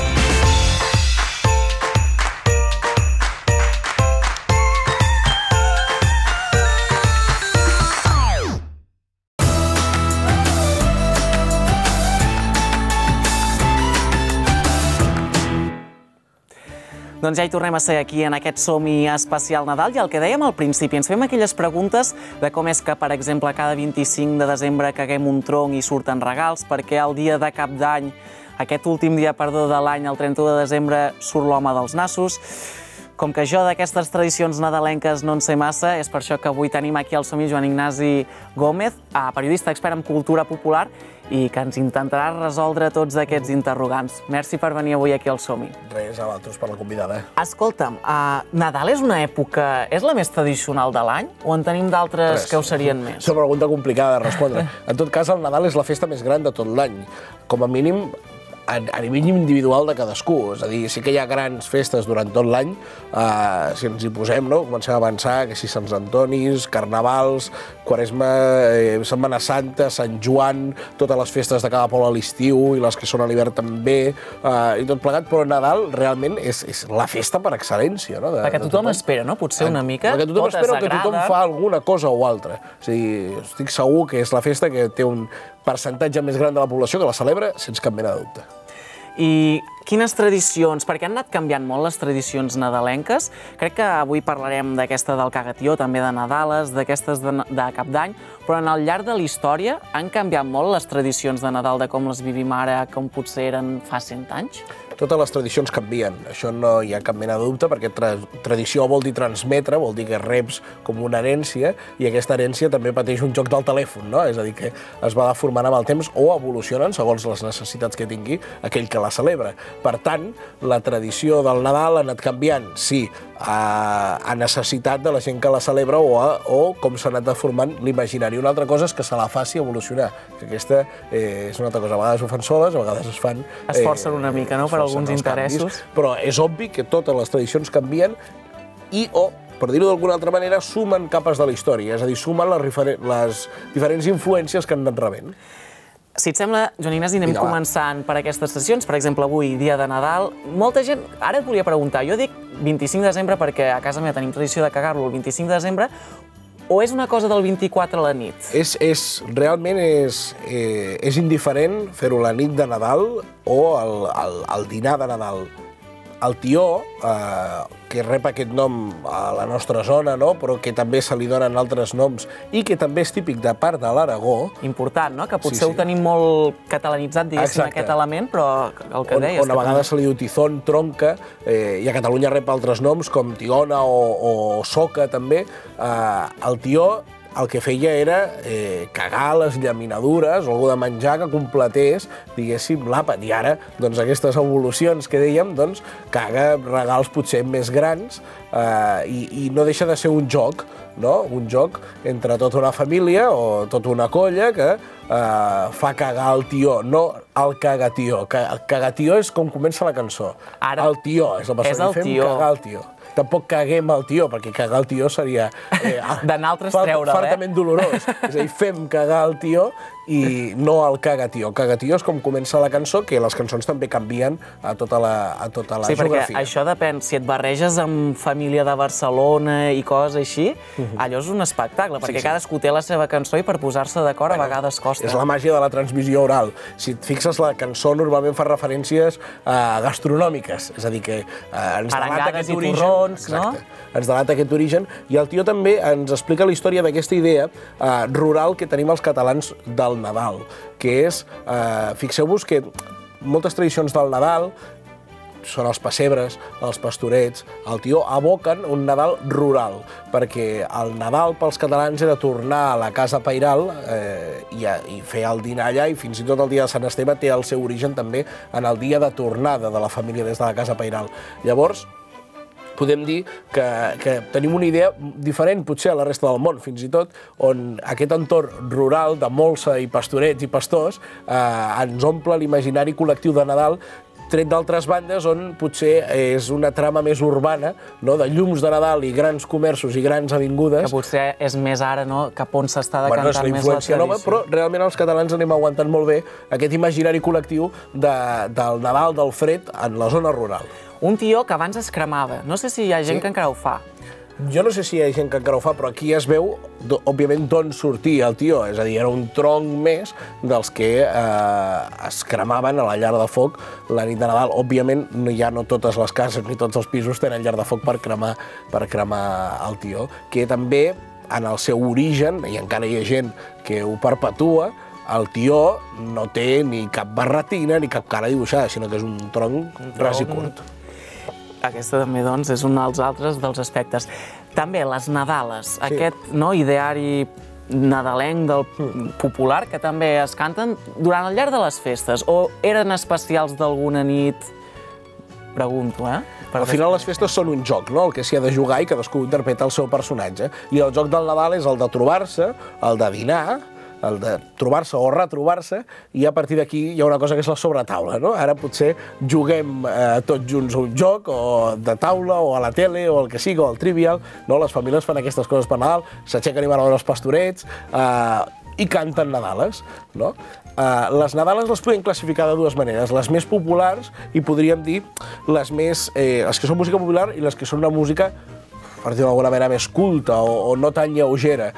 Doncs ja hi tornem a ser aquí en aquest Som-hi especial Nadal i el que dèiem al principi, ens fem aquelles preguntes de com és que, per exemple, cada 25 de desembre caguem un tronc i surten regals, perquè el dia de cap d'any, aquest últim dia, de l'any, el 31 de desembre, surt l'home dels nassos. Com que jo d'aquestes tradicions nadalenques no en sé massa, és per això que avui tenim aquí al Som-hi Joan Ignasi Gómez, periodista expert en cultura popular, i que ens intentarà resoldre tots aquests interrogants. Merci per venir avui aquí al Som-hi. Res, a vosaltres per la convidada. Escolta'm, Nadal és una època... és la més tradicional de l'any o en tenim d'altres que ho serien més? És una pregunta complicada de respondre. En tot cas, el Nadal és la festa més gran de tot l'any. Com a mínim, a nivell individual de cadascú. És a dir, sí que hi ha grans festes durant tot l'any, si ens hi posem, no? Comencem a avançar, que si Sants Antonis, Carnavals, Quaresma, Setmana Santa, Sant Joan, totes les festes de cada poble a l'estiu i les que són a l'hivern també, i tot plegat, però Nadal realment és la festa per excel·lència, no? Perquè tothom espera, no? Potser una mica, perquè tothom espera que tothom fa alguna cosa o altra. És a dir, estic segur que és la festa que té un percentatge més gran de la població que la celebra sense cap mena de dubte. I quines tradicions, perquè han anat canviant molt les tradicions nadalenques, crec que avui parlarem d'aquesta del cagatió, també de Nadales, d'aquestes de Cap d'Any, però al llarg de la història han canviat molt les tradicions de Nadal, de com les vivim ara, com potser eren fa 100 anys? Totes les tradicions canvien, això no hi ha cap mena de dubte, perquè tradició vol dir transmetre, vol dir que reps com una herència, i aquesta herència també pateix un joc del telèfon, no? És a dir, que es va deformant amb el temps o evolucionen segons les necessitats que tingui aquell que la celebra. Per tant, la tradició del Nadal ha anat canviant, sí, a necessitat de la gent que la celebra o com s'ha anat deformant l'imaginari. Una altra cosa és que se la faci evolucionar, que aquesta és una altra cosa. A vegades ho fan soles, a vegades es fan... Es forcen una mica, no?, per alguns interessos. Però és obvi que totes les tradicions canvien i o per dir-ho d'alguna altra manera, sumen capes de la història, és a dir, sumen les diferents influències que han anat rebent. Si et sembla, Joan Ignasi, anem començant per aquestes sessions. Per exemple, avui, dia de Nadal. Molta gent... Ara et volia preguntar, jo dic 25 de desembre perquè a casa meva tenim tradició de cagar-lo el 25 de desembre, o és una cosa del 24 a la nit? Realment és indiferent fer-ho la nit de Nadal o el dinar de Nadal. El tió, que rep aquest nom a la nostra zona, però que també se li donen altres noms i que també és típic de part de l'Aragó. Important, no? Que potser ho tenim molt catalanitzat, diguéssim, aquest element, però el que deies... On a vegades se li diu tizón, tronca, i a Catalunya rep altres noms com tiona o soca, també. El tió el que feia era cagar les llaminadures o algú de menjar que completés, diguéssim, l'àpat. I ara, doncs, aquestes evolucions que dèiem, doncs, caga regals potser més grans i no deixa de ser un joc, no? Un joc entre tota una família o tota una colla que fa cagar el tió, no el cagatió. El cagatió és com comença la cançó. El tió és la persona que fem cagar el tió. Tampoc caguem el tió, perquè cagar el tió seria fartament dolorós. És a dir, fem cagar el tió i no el cagatió. El cagatió és com comença la cançó, que les cançons també canvien a tota la geografia. Sí, perquè això depèn. Si et barreges amb família de Barcelona i coses així, allò és un espectacle, perquè cadascú té la seva cançó i per posar-se d'acord a vegades costa. És la màgia de la transmissió oral. Si et fixes, la cançó normalment fa referències gastronòmiques, és a dir, que ens delata aquest origen. Exacte. Ens delata aquest origen, i el tió també ens explica la història d'aquesta idea rural que tenim els catalans del Nadal, que és, fixeu-vos que moltes tradicions del Nadal són els pessebres, els pastorets, el tió, aboquen un Nadal rural, perquè el Nadal pels catalans era tornar a la casa pairal i fer el dinar allà, i fins i tot el dia de Sant Esteve té el seu origen també en el dia de tornada de la família des de la casa pairal. Llavors, podem dir que tenim una idea diferent, potser, a la resta del món, fins i tot, on aquest entorn rural de molsa i pastorets i pastors ens omple l'imaginari col·lectiu de Nadal, tret d'altres bandes on potser és una trama més urbana, de llums de Nadal i grans comerços i grans avingudes. Que potser és més ara, cap on s'està decantant més la influència nova, però realment els catalans anem aguantant molt bé aquest imaginari col·lectiu del Nadal, del fred, en la zona rural. Un tió que abans es cremava. No sé si hi ha gent que encara ho fa. Jo no sé si hi ha gent que encara ho fa, però aquí es veu, òbviament, d'on sortia el tió. És a dir, era un tronc més dels que es cremaven a la llar de foc la nit de Nadal. Òbviament, ja no totes les cases ni tots els pisos tenen llar de foc per cremar el tió, que també, en el seu origen, i encara hi ha gent que ho perpetua, el tió no té ni cap barretina ni cap cara dibuixada, sinó que és un tronc ras i curt. Aquesta també, doncs, és un dels altres dels aspectes. També les Nadales, aquest ideari nadalenc del popular que també es canten durant el llarg de les festes, o eren especials d'alguna nit? Pregunto, Al final les festes són un joc, el que s'hi ha de jugar i cadascú interpreta el seu personatge. I el joc del Nadal és el de trobar-se, el de dinar, el de trobar-se o retrobar-se, i a partir d'aquí hi ha una cosa que és la sobretaula. Ara potser juguem tots junts un joc, o de taula, o a la tele, o el que sigui, o el trivial. Les famílies fan aquestes coses per Nadal, s'aixequen i van a veure els pastorets, i canten Nadales. Les Nadales les podem classificar de dues maneres, les més populars i podríem dir les que són música popular i les que són una música, per dir-ho d'alguna manera, més culta o no tan lleugera.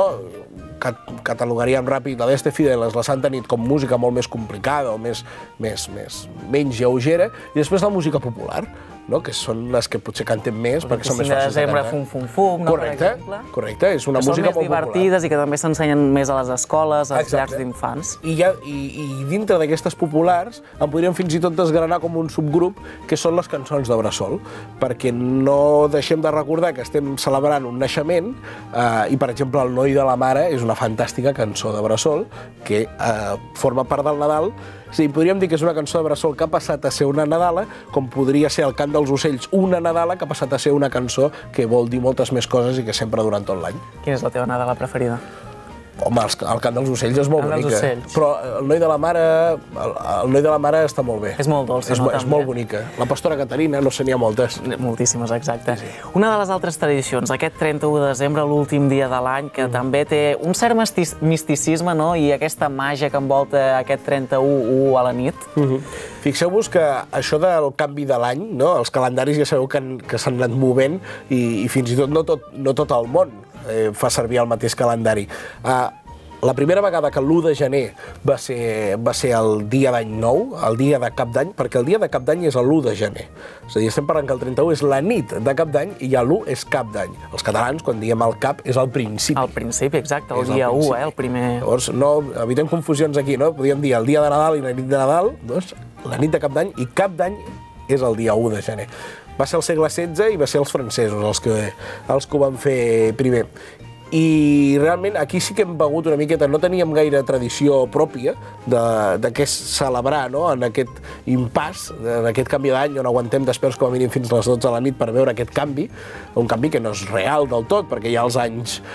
Catalogaríem ràpid la d'Este Fideles, la Santa Nit, com música molt més complicada o menys lleugera, i després la música popular, que són les que potser cantem més perquè són més fàcils de cantar. Fum, fum, fum, per exemple. Correcte, és una música molt popular. Són més divertides i que també s'ensenyen més a les escoles, als llars d'infants. I dintre d'aquestes populars en podríem fins i tot desgranar com un subgrup que són les cançons de bressol, perquè no deixem de recordar que estem celebrant un naixement i, per exemple, El noi de la mare és una fantàstica cançó de bressol que forma part del Nadal. Sí, podríem dir que és una cançó de bressol que ha passat a ser una Nadala, com podria ser el cant dels ocells una Nadala que ha passat a ser una cançó que vol dir moltes més coses i que sempre durant tot l'any. Quina és la teva Nadala preferida? Home, el cant dels ocells és molt bonica. Però el noi de la mare està molt bé. És molt dolça, no? És molt bonica. La pastora Caterina, no sé, n'hi ha moltes. Moltíssimes, exacte. Una de les altres tradicions, aquest 31 de desembre, l'últim dia de l'any, que també té un cert misticisme, no? I aquesta màgia que envolta aquest 31 a la nit. Fixeu-vos que això del canvi de l'any, no? Els calendaris ja sabeu que s'han anat movent i fins i tot no tot el món fa servir el mateix calendari. La primera vegada que l'1 de gener va ser el dia d'any nou, el dia de cap d'any, perquè el dia de cap d'any és l'1 de gener. És a dir, estem parlant que el 31 és la nit de cap d'any i l'1 és cap d'any. Els catalans, quan diem el cap, és el principi. El principi, exacte, el dia 1, el primer... Llavors, no evitem confusions aquí, no? Podríem dir el dia de Nadal i la nit de Nadal, doncs, la nit de cap d'any, i cap d'any és el dia 1 de gener. Va ser el segle XVI i va ser els francesos els que ho van fer primer. I realment aquí sí que hem begut una miqueta, no teníem gaire tradició pròpia de què celebrar, no? En aquest impàs, en aquest canvi d'any, on aguantem després com a mínim fins a les 12 de la nit per veure aquest canvi, un canvi que no és real del tot, perquè hi ha aquests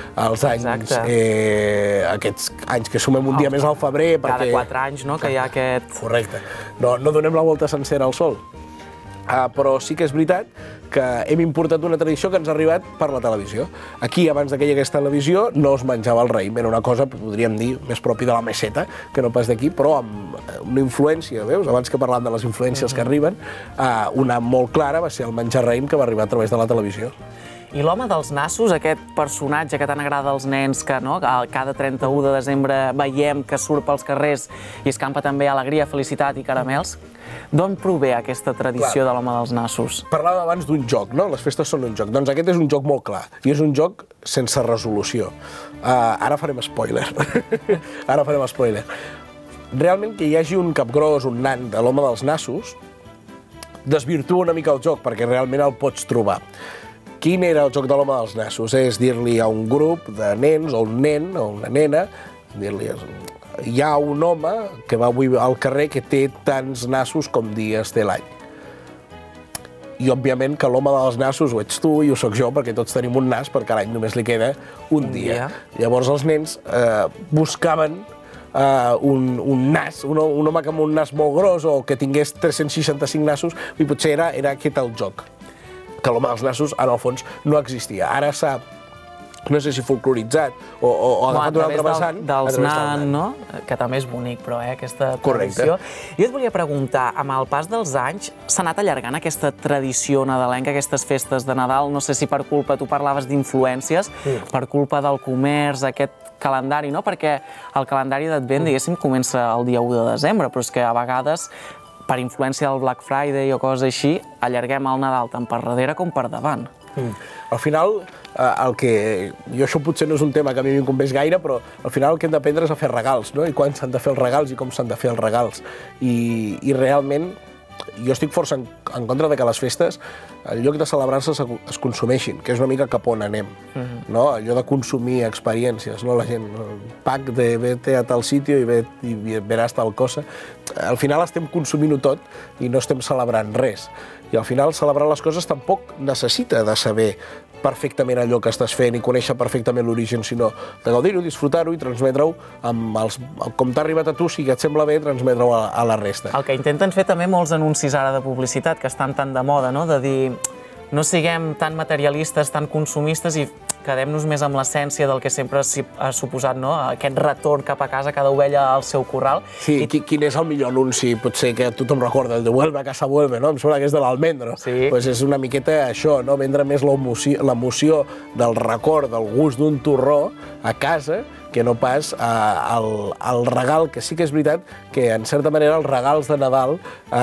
anys que sumem un dia més al febrer. Cada 4 anys, no?, que hi ha aquest... Correcte. No donem la volta sencera al sol. Però sí que és veritat que hem importat una tradició que ens ha arribat per la televisió. Aquí, abans que hi hagués televisió, no es menjava el raïm. Era una cosa, podríem dir, més propi de la meseta, que no pas d'aquí, però amb una influència, veus? Abans que parlàvem de les influències que arriben, una molt clara va ser el menjar raïm que va arribar a través de la televisió. I l'home dels nassos, aquest personatge que tant agrada als nens, que cada 31 de desembre veiem que surt pels carrers i escampa també alegria, felicitat i caramels, d'on prové aquesta tradició de l'home dels nassos? Parlàvem abans d'un joc, no? Les festes són un joc. Doncs aquest és un joc molt clar, i és un joc sense resolució. Ara farem spoiler. Realment que hi hagi un capgròs, un nan de l'home dels nassos, desvirtua una mica el joc, perquè realment el pots trobar. Quin era el joc de l'home dels nassos? És dir-li a un grup de nens, o un nen, o una nena, dir-li hi ha un home que va avui al carrer que té tants nassos com dies té l'any. I, òbviament, que l'home dels nassos ho ets tu i ho soc jo, perquè tots tenim un nas, perquè a l'any només li queda un dia. Llavors els nens buscaven un nas, un home amb un nas molt gros o que tingués 365 nassos, i potser era aquest el joc. Que l'home dels nassos, en el fons, no existia. Ara s'ha, no sé si folcloritzat o agafat un altre vessant. Dels nan, no? Que també és bonic, però, aquesta tradició. Jo et volia preguntar, amb el pas dels anys, s'ha anat allargant aquesta tradició nadalenca, aquestes festes de Nadal? No sé si per culpa, tu parlaves d'influències, per culpa del comerç, aquest calendari, no? Perquè el calendari d'Advent, diguéssim, comença el dia 1 de desembre, però és que a vegades, per influència del Black Friday o coses així, allarguem el Nadal tant per darrere com per davant. Al final, jo això potser no és un tema que a mi m'incumbeix gaire, però al final el que hem d'aprendre és a fer regals, no? I quan s'han de fer els regals i com s'han de fer els regals. I realment, jo estic força en contra de que les festes, en lloc de celebrar-se, es consumeixin, que és una mica cap on anem, no? Allò de consumir experiències, no? La gent, pack de vete a tal sitio i veràs tal cosa. Al final estem consumint-ho tot i no estem celebrant res. I al final celebrar les coses tampoc necessita de saber perfectament allò que estàs fent i conèixer perfectament l'origen, sinó de gaudir-ho, disfrutar-ho i transmetre-ho com t'ha arribat a tu, si et sembla bé, transmetre-ho a la resta. El que intenten fer també molts anuncis ara de publicitat, que estan tan de moda, no? De dir, no siguem tan materialistes, tan consumistes i quedem-nos més amb l'essència del que sempre ha suposat, no? Aquest retorn cap a casa, cada ovella al seu corral. Sí, quin és el millor anunci? Potser que tothom recorda, el de Vuelve a casa vuelve, no? Em sembla que és de l'Almendro. Doncs és una miqueta això, no? Vendre més l'emoció del record, del gust d'un torró a casa, que no pas el regal, que sí que és veritat que, en certa manera, els regals de Nadal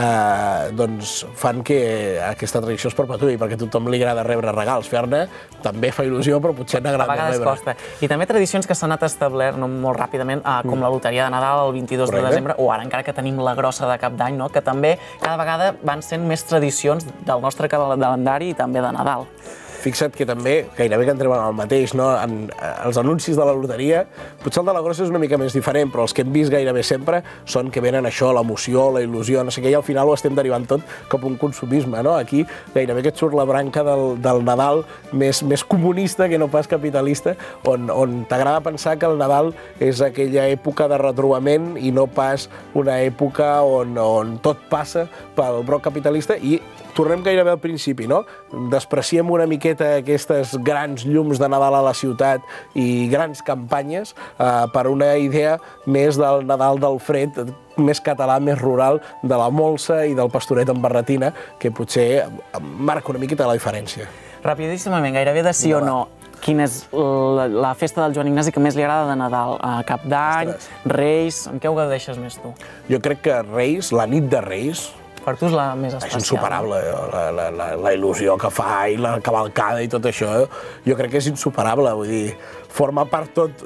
fan que aquesta tradició es perpetuï, perquè a tothom li agrada rebre regals. Fer-ne també fa il·lusió, però potser n'agrada molt rebre. A vegades costa. I també tradicions que s'han anat establert molt ràpidament, com la loteria de Nadal el 22 de desembre, o ara encara que tenim la grossa de Cap d'Any, que també cada vegada van sent més tradicions del nostre calendari i també de Nadal. fixa't que també, gairebé que entrem en el mateix, no? Els anuncis de la loteria, potser el de la grossa és una mica més diferent, però els que hem vist gairebé sempre són que venen això, l'emoció, la il·lusió, no sé què, i al final ho estem derivant tot cap a un consumisme, no? Aquí gairebé que et surt la branca del Nadal més comunista que no pas capitalista, on t'agrada pensar que el Nadal és aquella època de retrobament i no pas una època on tot passa pel broc capitalista i tornem gairebé al principi, no? Despreciem una miqueta aquestes grans llums de Nadal a la ciutat i grans campanyes per una idea més del Nadal del fred, més català, més rural, de la molsa i del pastoret amb barretina, que potser marca una miqueta la diferència. Rapidíssimament, gairebé de sí o no, quina és la festa del Joan Ignasi que més li agrada de Nadal? Cap d'any, Reis, amb què ho gaudeixes més tu? Jo crec que Reis, la nit de Reis, per tu és la més especial. És insuperable, la il·lusió que fa i la cavalcada i tot això, jo crec que és insuperable, vull dir, forma part tot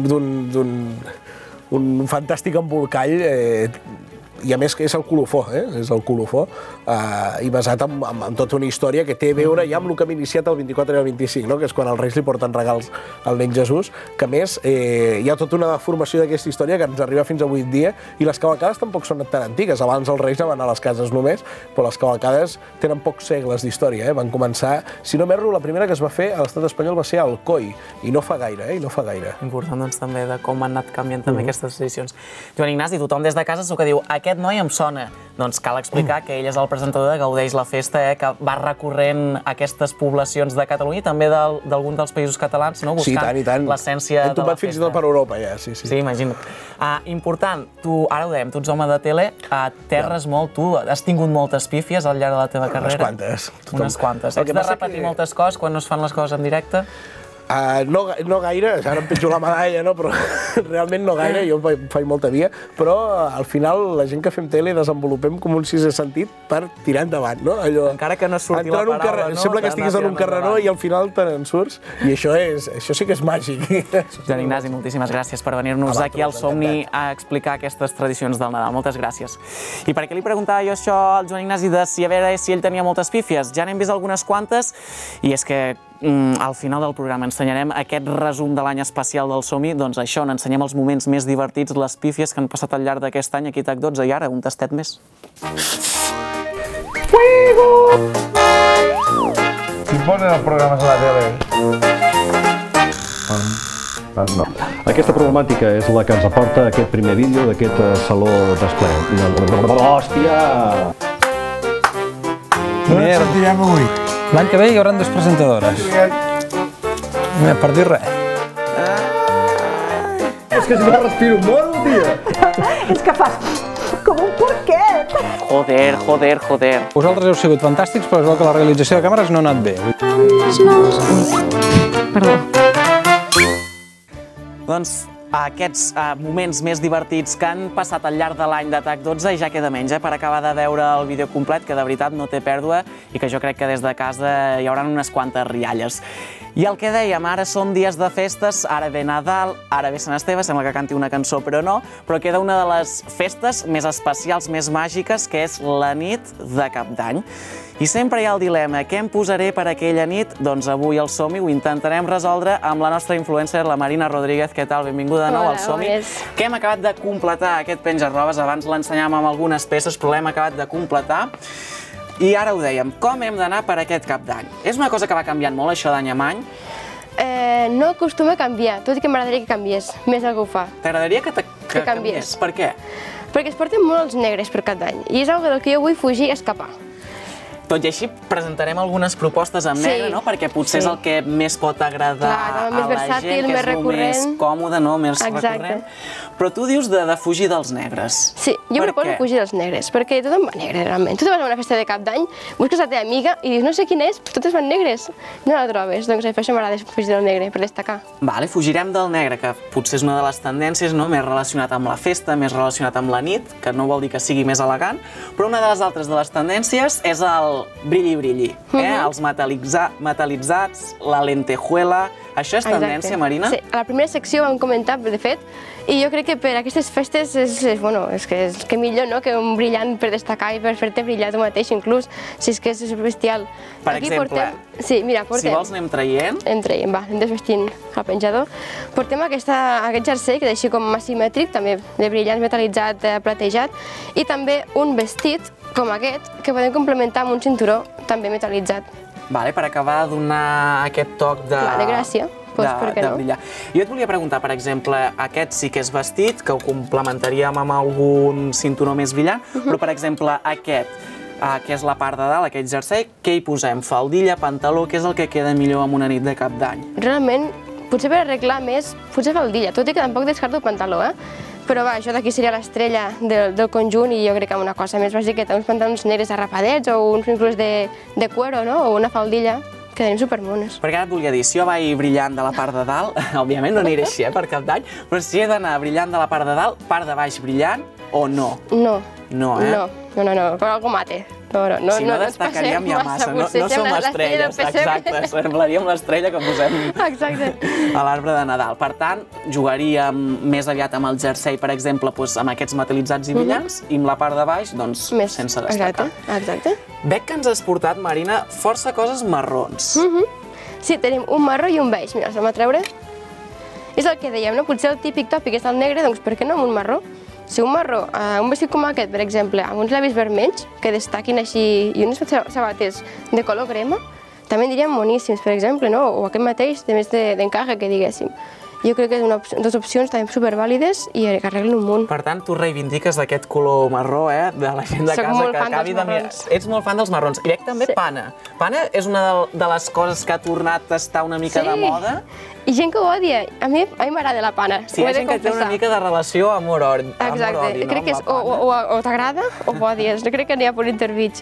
d'un fantàstic embolcall, i a més que és el colofó, és el colofó, i basat en tota una història que té a veure ja amb el que hem iniciat el 24 i el 25, que és quan els Reis li porten regals al nen Jesús, que a més hi ha tota una deformació d'aquesta història que ens arriba fins avui en dia, i les cavalcades tampoc són tan antigues. Abans els Reis anaven a les cases només, però les cavalcades tenen pocs segles d'història. Van començar, si no m'erro, la primera que es va fer a l'estat espanyol va ser a Alcoi, i no fa gaire, i no fa gaire. Important, doncs, també de com han anat canviant també aquestes tradicions. Joan Ignasi, tothom des de casa és el que diu, aquest noi em sona. Doncs cal explicar que ell és el presentador de Gaudeix la Festa, que va recorrent aquestes poblacions de Catalunya i també d'algun dels països catalans, buscant l'essència de la festa. Hem tombat fins i tot per Europa, ja. Sí, imagina't. Important, tu, ara ho dèiem, tu ets home de tele, t'erres molt, tu has tingut moltes pífies al llarg de la teva carrera? Unes quantes. Unes quantes. Ets de repetir moltes coses quan no es fan les coses en directe? No gaire, ara em penjo la medalla, però realment no gaire, jo faig molta via, però al final la gent que fem tele desenvolupem com un sisè sentit per tirar endavant, no? Encara que no surti la paraula, no? Sembla que estiguis en un carreró i al final te n'en surts, i això sí que és màgic. Joan Ignasi, moltíssimes gràcies per venir-nos aquí al Somni a explicar aquestes tradicions del Nadal. Moltes gràcies. I per què li preguntava jo això al Joan Ignasi de si ell tenia moltes pífies? Ja n'hem vist algunes quantes, i és que al final del programa ensenyarem aquest resum de l'any especial del Somni, doncs això, n'ensenyem els moments més divertits, les pífies que han passat al llarg d'aquest any aquí a TAC12, i ara un tastet més. Fuego! Qui ponen els programes a la tele? No. Aquesta problemàtica és la que ens aporta aquest primer vídeo d'aquest saló d'esplè. Hòstia! No ens sentirem avui. L'any que ve hi haurà dues presentadores. Per dir res. És que si no respiro molt, tia! És que fas com un porquet! Joder. Vosaltres heu sigut fantàstics, però es veu que la realització de càmeres no ha anat bé. Perdó. Doncs aquests moments més divertits que han passat al llarg de l'any de TAC12 i ja queda menys per acabar de veure el vídeo complet, que de veritat no té pèrdua i que jo crec que des de casa hi haurà unes quantes rialles. I el que dèiem, ara són dies de festes, ara ve Nadal, ara ve Sant Esteve, sembla que canti una cançó però no, però queda una de les festes més especials, més màgiques, que és la nit de Cap d'Any. I sempre hi ha el dilema, què em posaré per aquella nit? Doncs avui al Somni ho intentarem resoldre amb la nostra influencer, la Marina Rodríguez. Què tal? Benvinguda de nou al Somni. Que hem acabat de completar aquest penja-robes, abans l'ensenyàvem amb algunes peces, però l'hem acabat de completar. I ara ho dèiem, com hem d'anar per aquest Cap d'Any? És una cosa que va canviant molt, això d'any en any? No acostuma a canviar, tot i que m'agradaria que canviés, més del que ho fa. T'agradaria que canviés? Per què? Perquè es porten molt els negres per Cap d'Any, i és una cosa del que jo vull fugir i escapar. Tot i així presentarem algunes propostes en negre, no? Perquè potser és el que més pot agradar a la gent, que és el més còmode, més recurrent. Però tu dius de defugir dels negres. Sí, jo proposo fugir dels negres, perquè tothom va negre, realment. Tu te vas a una festa de Cap d'Any, busques la teva amiga i dius, no sé quina és, però totes van negres. No la trobes, doncs per això m'agrada fugir del negre, per destacar. Vale, fugirem del negre, que potser és una de les tendències, més relacionat amb la festa, més relacionat amb la nit, que no vol dir que sigui més elegant, però una de les altres de les tendències és el el brilli-brilli, els metalitzats, la lentejuela... Això és tendència, Marina? Sí, a la primera secció vam comentar, de fet, i jo crec que per aquestes festes és que millor, no?, que un brillant per destacar i per fer-te brillar tu mateix, inclús, si és que és bestial. Per exemple, si vols anem traient? Anem traient, va, anem desvestint el penjador. Portem aquest jersei, que és així com asimètric, també de brillant metal·litzat, platejat, i també un vestit, com aquest, que podem complementar amb un cinturó també metal·litzat. Vale, per acabar de donar aquest toc de... De gràcia, doncs per què no? Brillar. Jo et volia preguntar, per exemple, aquest sí que és vestit, que ho complementaríem amb algun cinturó més brillant, però, per exemple, aquest, que és la part de dalt, aquest jersei, què hi posem? Faldilla, pantaló, què és el que queda millor en una nit de cap d'any? Realment, potser per arreglar més, potser faldilla, tot i que tampoc descarto pantaló, Però va, això d'aquí seria l'estrella del conjunt i jo crec que una cosa més bàsica, uns pantalons negres arrapadets o uns inclús de cuero, no? O una faldilla, quedaríem supermones. Perquè ara et volia dir, si jo vaig brillant de la part de dalt, òbviament no aniré així, per cap d'any, però si he d'anar brillant de la part de dalt, part de baix brillant o no? No. No, No, però algú mate. Si no destacaríem ja massa, no som estrelles, exacte, semblaríem l'estrella que posem a l'arbre de Nadal. Per tant, jugaríem més aviat amb el jersei, per exemple, amb aquests metal·litzats i brillants, i amb la part de baix, doncs, sense destacar. Exacte. Veig que ens has portat, Marina, força coses marrons. Sí, tenim un marró i un beix. Mira, els vam a treure. És el que dèiem, no? Potser el típic tòpic és el negre, doncs per què no amb un marró? Si un marró, un vestit com aquest, per exemple, amb uns llavis vermells, que destaquin així, i unes sabates de color crema, també en diríem boníssims, per exemple, no? O aquest mateix, de més d'encaje, que diguéssim. Jo crec que són dues opcions també supervàlides i que arreglen un munt. Per tant, tu reivindiques aquest color marró, de la gent de casa que acabi de mirar. Ets molt fan dels marrons. I veig també pana. Pana és una de les coses que ha tornat a estar una mica de moda. I gent que ho odia. A mi m'agrada la pana. Sí, hi ha gent que té una mica de relació amor-odi, no? Exacte. Crec que és o t'agrada o odies. No crec que n'hi ha per intervig.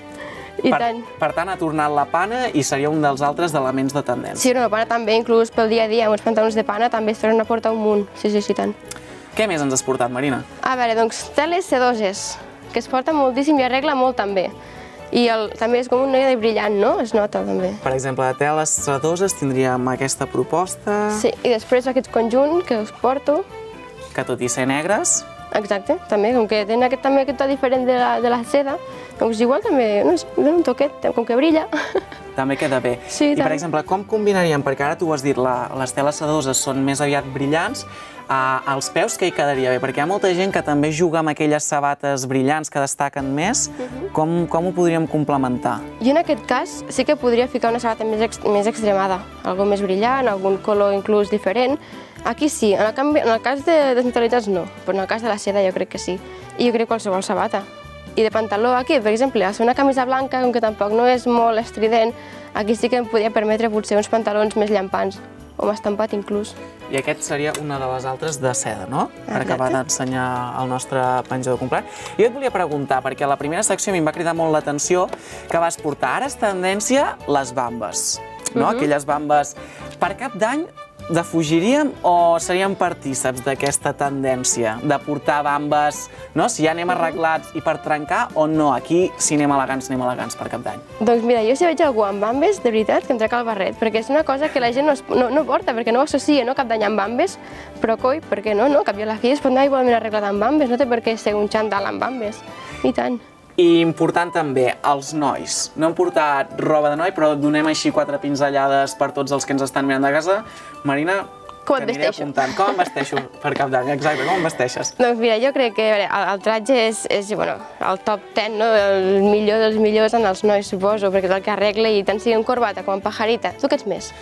Per tant, ha tornat la pana i seria un dels altres elements de tendència. Sí, la pana també, inclús pel dia a dia, amb uns pantalons de pana també es tornen a portar un munt. Sí, tant. Què més ens has portat, Marina? A veure, doncs, teles sedoses, que es porta moltíssim i arregla molt també. I també és com un negre brillant, no? Es nota també. Per exemple, de teles sedoses tindríem aquesta proposta. Sí, i després aquest conjunt que us porto. Que tot i ser negres. Exacte, també, com que tenen també aquest to diferent de la seda, doncs igual també dona un toquet, com que brilla. També queda bé. Sí, i per exemple, com combinaríem, perquè ara tu ho has dit, les teles sedoses són més aviat brillants, als peus què hi quedaria bé? Perquè hi ha molta gent que també juga amb aquelles sabates brillants que destaquen més. Com ho podríem complementar? Jo en aquest cas sí que podria ficar una sabata més extremada, algo més brillant, algun color inclús diferent. Aquí sí, en el cas de desmetal·litzats no, però en el cas de la seda jo crec que sí. I jo crec qualsevol sabata. I de pantaló aquí, per exemple, a ser una camisa blanca, com que tampoc no és molt estrident, aquí sí que em podria permetre potser uns pantalons més llampants, o amb estampat inclús. I aquest seria una de les altres de seda, no? Per acabar d'ensenyar el nostre penjador complet. Jo et volia preguntar, perquè a la primera secció a mi em va cridar molt l'atenció que vas portar. Ara és tendència les bambes, no? Aquelles bambes. Per cap d'any defugiríem o seríem partíceps d'aquesta tendència de portar bambes, no? Si ja anem arreglats i per trencar o no? Aquí, si anem elegants per cap d'any. Doncs mira, jo si veig algú amb bambes, de veritat, que em trec el barret, perquè és una cosa que la gent no porta, perquè no ho associa, no? Cap d'any amb bambes, però coi, per què no? Cap i a la fi es pot anar igualment arreglat amb bambes, no té per què ser un xandall amb bambes, i tant. I important també, els nois. No hem portat roba de noi, però donem així 4 pinzellades per tots els que ens estan mirant de casa. Marina, com et vesteixo? Com em vesteixo per cap d'any? Exacte, com em vesteixes? Doncs mira, jo crec que el tratge és el top 10, el millor dels millors en els nois, suposo, perquè és el que arregla i tant sigui en corbata com en pajarita. Tu què ets més?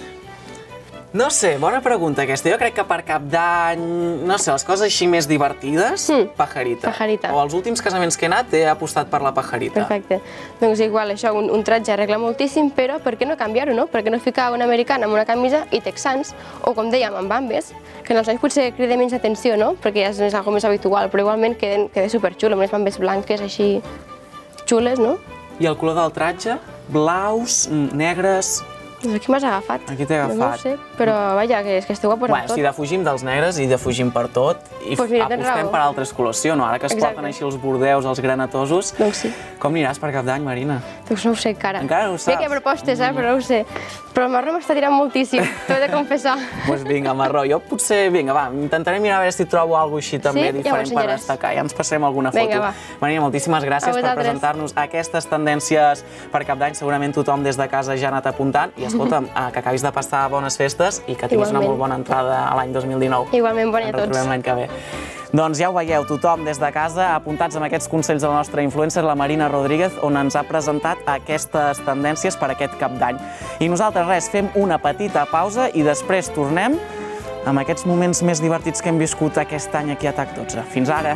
No sé, bona pregunta aquesta. Jo crec que per cap d'any, no sé, les coses així més divertides, pajarita. O els últims casaments que he anat he apostat per la pajarita. Perfecte. Doncs igual, això, un tratge arregla moltíssim, però per què no canviar-ho, no? Per què no ficar una americana amb una camisa i texans, o com dèiem, amb bambes, que en els nois potser crida menys atenció, no? Perquè ja és algo més habitual, però igualment queda superxulo, amb unes bambes blanques així xules, no? I el color del tratge? Blaus, negres... Doncs aquí m'has agafat. Aquí t'he agafat. No ho sé, però vaja, que és que esteu a per tot. Si defugim dels negres i defugim per tot, i apostem per altres colors, sí o no? Ara que es porten així els bordeus, els granatosos, com aniràs per Cap d'Any, Marina? Doncs no ho sé encara. Encara no ho saps? Sé que hi ha propostes, però no ho sé. Però el marró m'està tirant moltíssim, t'ho he de confessar. Doncs vinga, marró. Jo potser, vinga, va, intentaré mirar a veure si trobo alguna cosa així també diferent per destacar. Ja ens passarem alguna foto. Marina, moltíssimes gràcies per presentar-nos aquestes tendències per Cap d'Any. Segurament tothom des de casa ja ha anat apuntant. I escolta'm, que acabis de passar bones festes i que tinguis una molt bona entrada a l'any 2019. Igualment, bon any a tots. Ens retrobem l'any que ve. Doncs ja ho veieu, tothom des de casa, apuntats amb aquests consells de la nostra influencer, la Marina Rodríguez, on ens ha presentat aquestes tendències per aquest Cap d'Any. I nosaltres, res, fem una petita pausa i després tornem amb aquests moments més divertits que hem viscut aquest any aquí a TAC12. Fins ara!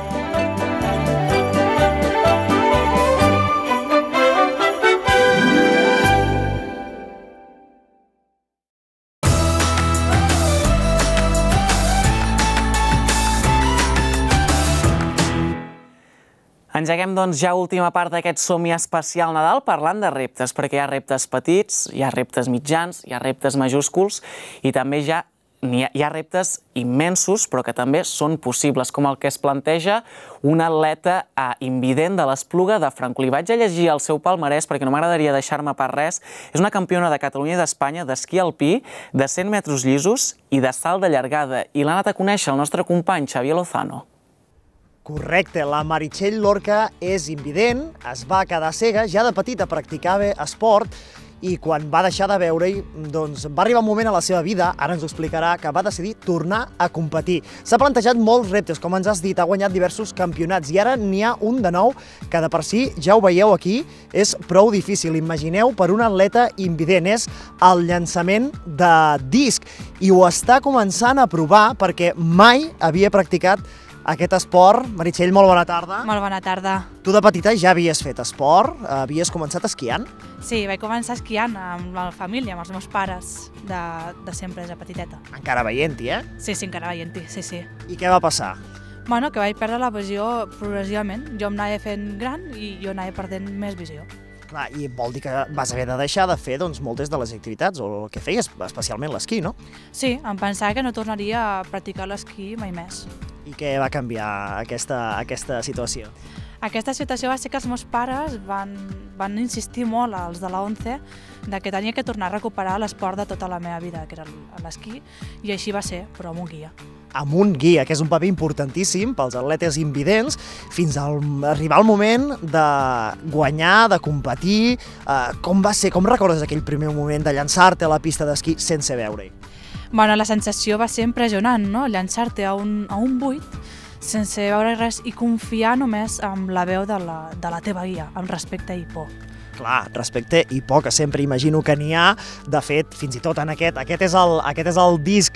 Engeguem, doncs, ja última part d'aquest somni especial Nadal parlant de reptes, perquè hi ha reptes petits, hi ha reptes mitjans, hi ha reptes majúsculs i també hi ha reptes immensos, però que també són possibles, com el que es planteja un atleta invident de l'Espluga de Francolí. Vaig a llegir el seu palmarès perquè no m'agradaria deixar-me per res. És una campiona de Catalunya i d'Espanya d'esquí alpí, de 100 metres llisos i de salt de llargada. I l'ha anat a conèixer el nostre company Xavier Lozano. Correcte, la Meritxell Lorca és invident, es va quedar cega, ja de petita practicava esport i quan va deixar de veure-hi, doncs va arribar un moment a la seva vida, ara ens ho explicarà, que va decidir tornar a competir. S'ha plantejat molts reptes, com ens has dit, ha guanyat diversos campionats i ara n'hi ha un de nou que de per si, ja ho veieu aquí, és prou difícil. Imagineu per un atleta invident, és el llançament de disc i ho està començant a provar perquè mai havia practicat aquest esport. Meritxell, molt bona tarda. Molt bona tarda. Tu de petita ja havies fet esport? Havies començat esquiant? Sí, vaig començar esquiant amb la família, amb els meus pares, de sempre, de petiteta. Encara veient-hi, eh? Sí, encara veient-hi, sí. I què va passar? Bueno, que vaig perdre la visió progressivament. Jo em anava fent gran i jo anava perdent més visió. Clar, i vol dir que vas haver de deixar de fer moltes de les activitats, o el que feies, especialment l'esquí, no? Sí, em pensava que no tornaria a practicar l'esquí mai més. I què va canviar aquesta situació? Aquesta situació va ser que els meus pares van insistir molt, els de la 11, que tenia que tornar a recuperar l'esport de tota la meva vida, que era l'esquí, i així va ser, però amb un guia. Amb un guia, que és un paper importantíssim pels atletes invidents, fins a arribar al moment de guanyar, de competir. Com va ser? Com recordes aquell primer moment de llançar-te a la pista d'esquí sense veure-hi? Bueno, la sensació va ser impressionant, no? Llançar-te a un buit sense veure res i confiar només en la veu de la teva guia, amb respecte i por. Clar, respecte i por, que sempre imagino que n'hi ha. De fet, fins i tot en aquest és el disc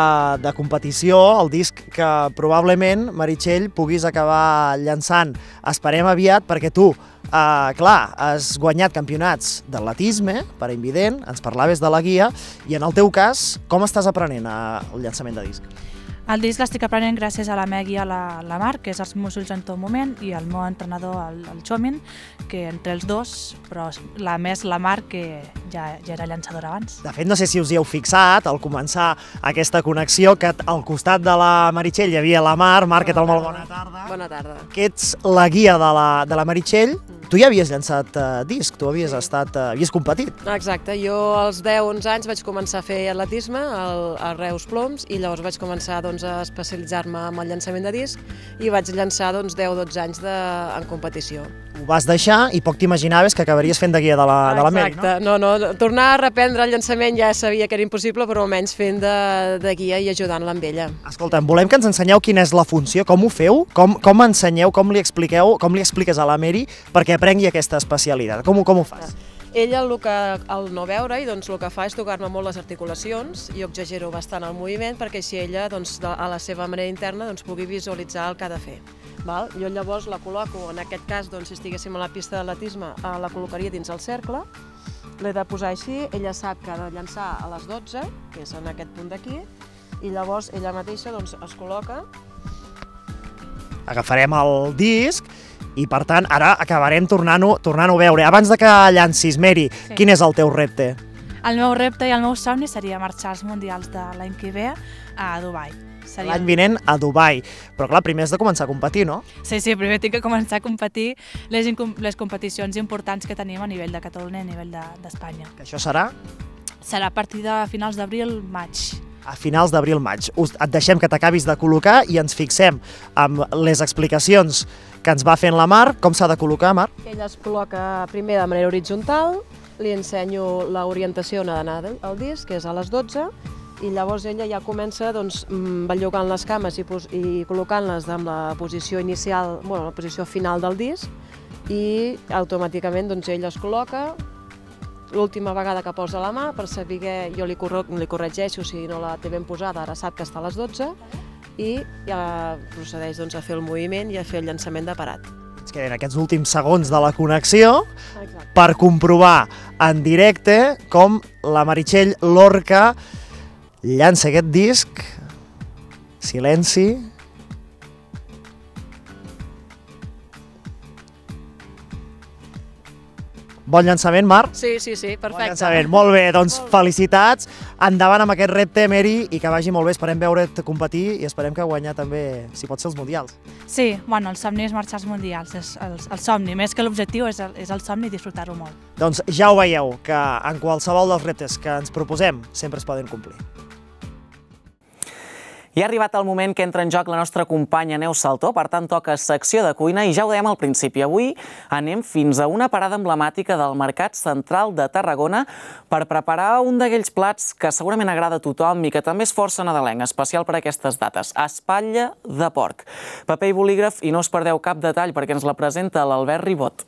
de competició, el disc que probablement, Meritxell, puguis acabar llançant. Esperem aviat perquè tu, clar, has guanyat campionats d'atletisme per a invident, ens parlaves de la guia, i en el teu cas, com estàs aprenent el llançament de disc? El disc l'estic aprenent gràcies a la meva guia, la Mar, que és els meus ulls en tot moment, i el meu entrenador, el Chomin, que entre els dos, però més la Mar, que ja era llançadora abans. De fet, no sé si us hi heu fixat, al començar aquesta connexió, que al costat de la Meritxell hi havia la Mar. Mar, què tal? Molt bona tarda. Bona tarda. Que ets la guia de la Meritxell. Tu ja havies llançat disc, tu havies competit. Exacte, jo als 10-11 anys vaig començar a fer atletisme a Reus Ploms i llavors vaig començar a especialitzar-me en el llançament de disc i vaig llançar 10-12 anys en competició. Ho vas deixar i poc t'imaginaves que acabaries fent de guia de la Meri, no? Exacte, no, tornar a reprendre el llançament ja sabia que era impossible, però almenys fent de guia i ajudant-la amb ella. Escolta'm, volem que ens ensenyeu quina és la funció, com ho feu, com ensenyeu, com li expliques a la Meri perquè aprengui aquesta especialitat. Com ho fas? Ella, al no veure-hi, el que fa és tocar-me molt les articulacions, jo exagero bastant el moviment perquè així ella, a la seva manera interna, pugui visualitzar el que ha de fer. Jo llavors la col·loco, en aquest cas, si estiguéssim a la pista d'atletisme, la col·locaria dins el cercle, l'he de posar així, ella sap que ha de llançar a les 12, que és en aquest punt d'aquí, i llavors ella mateixa es col·loca. Agafarem el disc i, per tant, ara acabarem tornant-ho a veure. Abans de que llancis, Meri, quin és el teu repte? El meu repte i el meu somni seria marxar als Mundials de l'any que ve a Dubai. L'any vinent a Dubai. Però clar, primer has de començar a competir, no? Sí, primer tinc que començar a competir les competicions importants que tenim a nivell de Catalunya i a nivell d'Espanya. Que això serà? Serà a partir de finals d'abril, maig. A finals d'abril-maig. Et deixem que t'acabis de col·locar i ens fixem amb les explicacions que ens va fent la Mar. Com s'ha de col·locar, Mar? Ella es col·loca primer de manera horitzontal, li ensenyo l'orientació on ha d'anar el disc, que és a les 12, i llavors ella ja comença bellugant les cames i col·locant-les en la posició inicial, la posició final del disc, i automàticament ella es col·loca. L'última vegada que posa la mà, per saber, jo li corregeixo si no la té ben posada, ara sap que està a les 12, i ja procedeix a fer el moviment i a fer el llançament de parat. Ens queden aquests últims segons de la connexió per comprovar en directe com la Meritxell Lorca llança aquest disc. Silenci. Bon llançament, Mar? Sí, perfecte. Bon llançament, molt bé, doncs felicitats, endavant amb aquest repte, Meri, i que vagi molt bé, esperem veure't competir i esperem que guanyar també, si pot ser, els Mundials. Sí, el somni és marxar als Mundials, és el somni, més que l'objectiu és el somni i disfrutar-ho molt. Doncs ja ho veieu, que en qualsevol dels reptes que ens proposem sempre es poden complir. I ha arribat el moment que entra en joc la nostra companya Neus Saltó, per tant toca secció de cuina i ja ho dèiem al principi. Avui anem fins a una parada emblemàtica del Mercat Central de Tarragona per preparar un d'aquells plats que segurament agrada a tothom i que també és força nadalenc, especial per aquestes dates, espatlla de porc. Paper i bolígraf i no us perdeu cap detall perquè ens la presenta l'Albert Ribot.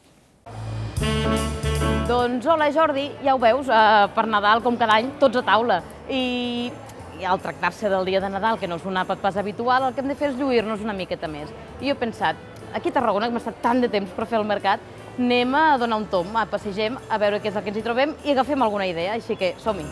Doncs hola Jordi, ja ho veus, per Nadal com cada any tots a taula. I al tractar-se del dia de Nadal, que no és un àpat pas habitual, el que hem de fer és lluir-nos una miqueta més. I jo he pensat, aquí a Tarragona, que hem estat tant de temps per fer el mercat, anem a donar un tomb, passegem, a veure què és el que ens hi trobem i agafem alguna idea, així que som-hi.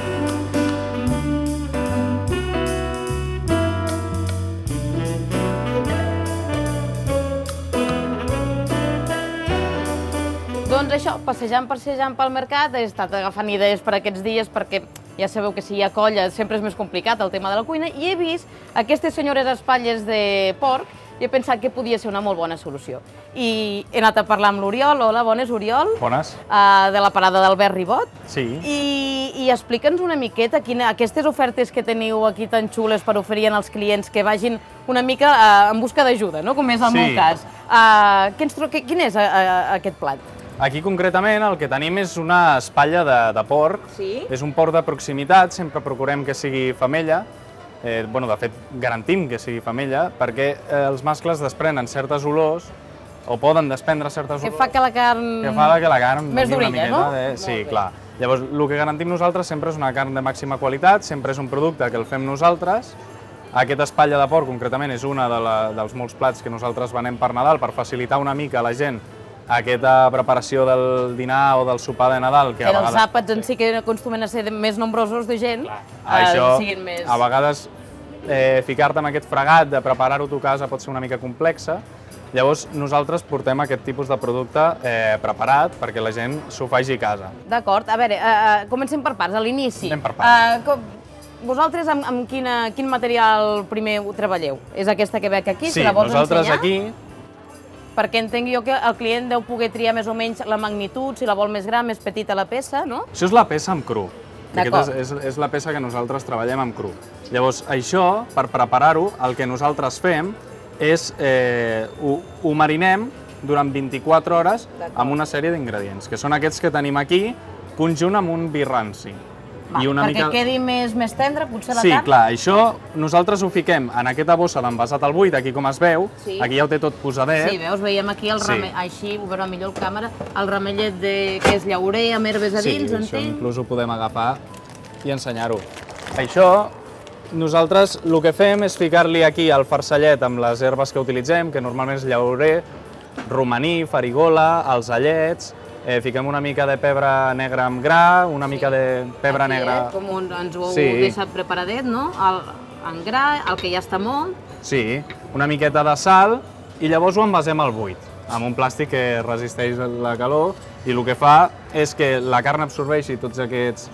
Doncs això, passejant pel mercat, he estat agafant idees per aquests dies perquè ja sabeu que si hi ha colla sempre és més complicat el tema de la cuina i he vist aquestes senyores espatlles de porc i he pensat que podia ser una molt bona solució. I he anat a parlar amb l'Oriol. Hola, bones, Oriol. Bones. De la parada d'Albert Ribot. Sí. I explica'ns una miqueta aquestes ofertes que teniu aquí tan xules per oferir als clients que vagin una mica en busca d'ajuda, no? Com és el meu cas. Quin és aquest plat? Aquí concretament el que tenim és una espatlla de porc. Sí. És un porc de proximitat, sempre procurem que sigui femella. De fet, garantim que sigui femella, perquè els mascles desprenen certes olors, o poden desprendre certes olors. Que fa que la carn... Que fa que la carn... Més durilla, no? Sí, clar. Llavors, el que garantim nosaltres sempre és una carn de màxima qualitat, sempre és un producte que el fem nosaltres. Aquesta espatlla de porc, concretament, és una dels molts plats que nosaltres venem per Nadal per facilitar una mica a la gent aquesta preparació del dinar o del sopar de Nadal. Que els àpats en si que acostumen a ser més nombrosos de gent, siguin més... A vegades ficar-te en aquest fregat de preparar-ho a tu casa pot ser una mica complexa. Llavors nosaltres portem aquest tipus de producte preparat perquè la gent s'ho faci a casa. D'acord, a veure, comencem per parts, a l'inici. Anem per parts. Vosaltres amb quin material primer ho treballeu? És aquesta que veig aquí, si la vols ensenyar? Sí, nosaltres aquí... Perquè entenc jo que el client deu poder triar més o menys la magnitud, si la vol més gran, més petita la peça, no? Això és la peça amb cru. D'acord. És la peça que nosaltres treballem amb cru. Llavors, això, per preparar-ho, el que nosaltres fem és ho marinem durant 24 hores amb una sèrie d'ingredients, que són aquests que tenim aquí, conjunt amb un vi ranci. Perquè quedi més tendre, potser la carn? Sí, clar, això nosaltres ho fiquem en aquesta bossa d'envasat al buit, aquí com es veu, aquí ja ho té tot posadet. Sí, veus, veiem aquí el ramellet, així ho veurà millor el càmera, el ramellet que és llaurer amb herbes a dins, entenc? Sí, això inclús ho podem agafar i ensenyar-ho. Això, nosaltres el que fem és ficar-li aquí el farcellet amb les herbes que utilitzem, que normalment és llaurer, romaní, farigola, els allets. Fiquem una mica de pebre negre amb gra, una mica de pebre negre... Com ens ho heu deixat preparadet, no? En gra, el que ja està molt. Sí, una miqueta de sal i llavors ho envasem al buit, amb un plàstic que resisteix la calor i el que fa és que la carn absorbeixi tots aquests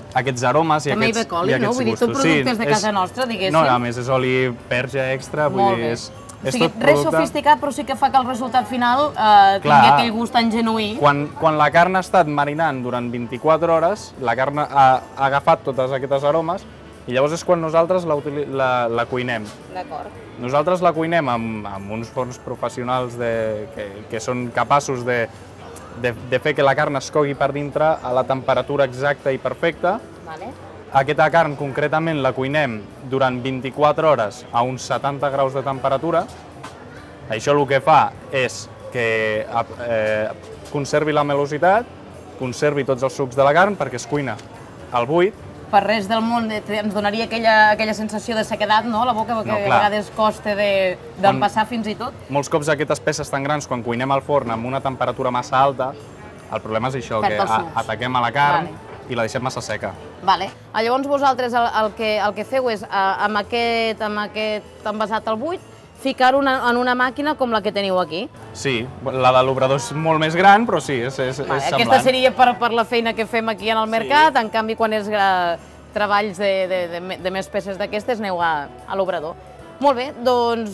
aquests aromes i també aquests hi ve coli, no? Vull dir, tot productes de casa nostra, diguéssim. No, a més és oli verge extra, vull dir, és o sigui, res sofisticat, però sí que fa que el resultat final tingui aquell gust tan genuí. Quan la carn ha estat marinant durant 24 hores, la carn ha agafat totes aquestes aromes i llavors és quan nosaltres la cuinem. D'acord. Nosaltres la cuinem amb uns forns professionals que són capaços de fer que la carn es cogui per dintre a la temperatura exacta i perfecta. Aquesta carn concretament la cuinem durant 24 hores a uns 70 graus de temperatura. Això el que fa és que conservi la melositat, conservi tots els sucs de la carn perquè es cuina al buit. Per res del món ens donaria aquella sensació de sequedat, no?, a la boca, que a vegades costa d'empassar fins i tot. Molts cops aquestes peces tan grans, quan cuinem al forn amb una temperatura massa alta, el problema és això, que ataquem a la carn i la deixem massa seca. Llavors vosaltres el que feu és, amb aquest envasat al buit, ficar-ho en una màquina com la que teniu aquí. Sí, la de l'obrador és molt més gran, però sí, és semblant. Aquesta seria per la feina que fem aquí en el mercat, en canvi quan és treballs de més peces d'aquestes aneu a l'obrador. Molt bé, doncs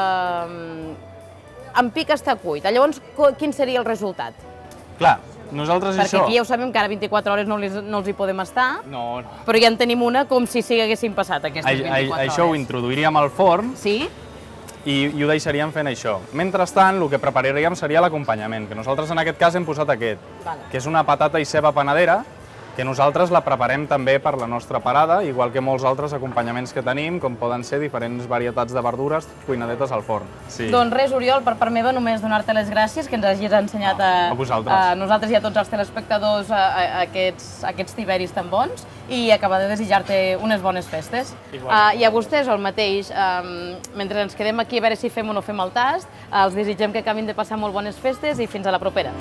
en pic està cuit. Llavors, quin seria el resultat? Clar, nosaltres això... Perquè aquí ja ho sabem que ara 24 hores no els hi podem estar, però ja en tenim una com si sí que haguessin passat aquestes 24 hores. Això ho introduiríem al forn i ho deixaríem fent això. Mentrestant, el que prepararíem seria l'acompanyament, que nosaltres en aquest cas hem posat aquest, que és una patata i ceba panadera, que nosaltres la preparem també per la nostra parada, igual que molts altres acompanyaments que tenim, com poden ser diferents varietats de verdures cuinadetes al forn. Doncs res, Oriol, per part meva només donar-te les gràcies que ens hagis ensenyat a nosaltres i a tots els telespectadors aquests tiberis tan bons i acabar de desitjar-te unes bones festes. I a vostès el mateix, mentre ens quedem aquí a veure si fem o no fem el tast, els desitgem que acabin de passar molt bones festes i fins a la propera.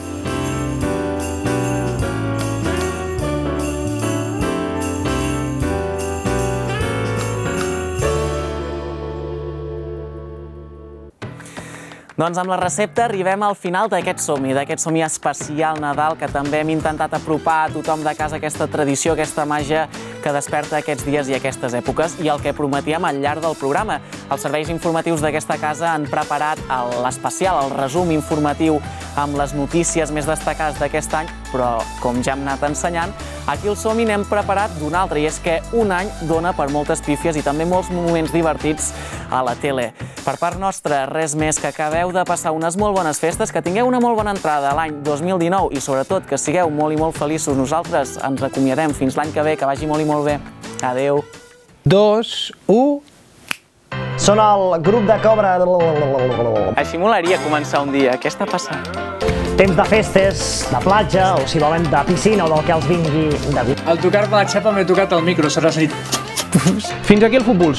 Doncs amb la recepta arribem al final d'aquest somni especial Nadal, que també hem intentat apropar a tothom de casa aquesta tradició, aquesta màgia que desperta aquests dies i aquestes èpoques, i el que prometíem al llarg del programa. Els serveis informatius d'aquesta casa han preparat l'especial, el resum informatiu amb les notícies més destacades d'aquest any, però com ja hem anat ensenyant, aquí al Som-hi n'hem preparat d'un altre, i és que un any dona per moltes pífies i també molts moments divertits a la tele. Per part nostra, res més, que acabeu de passar unes molt bones festes, que tingueu una molt bona entrada a l'any 2019 i sobretot que sigueu molt i molt feliços. Nosaltres ens acomiadem fins l'any que ve, que vagi molt i molt bé. Adéu. 2, 1... Són el grup de Cobra. Així molaria començar un dia. Què està passant? Temps de festes, de platja, o si volen de piscina o del que els vingui de gust. Al tocar-me la xapa m'he tocat el micro, s'ha sentit... Fins aquí el futbol.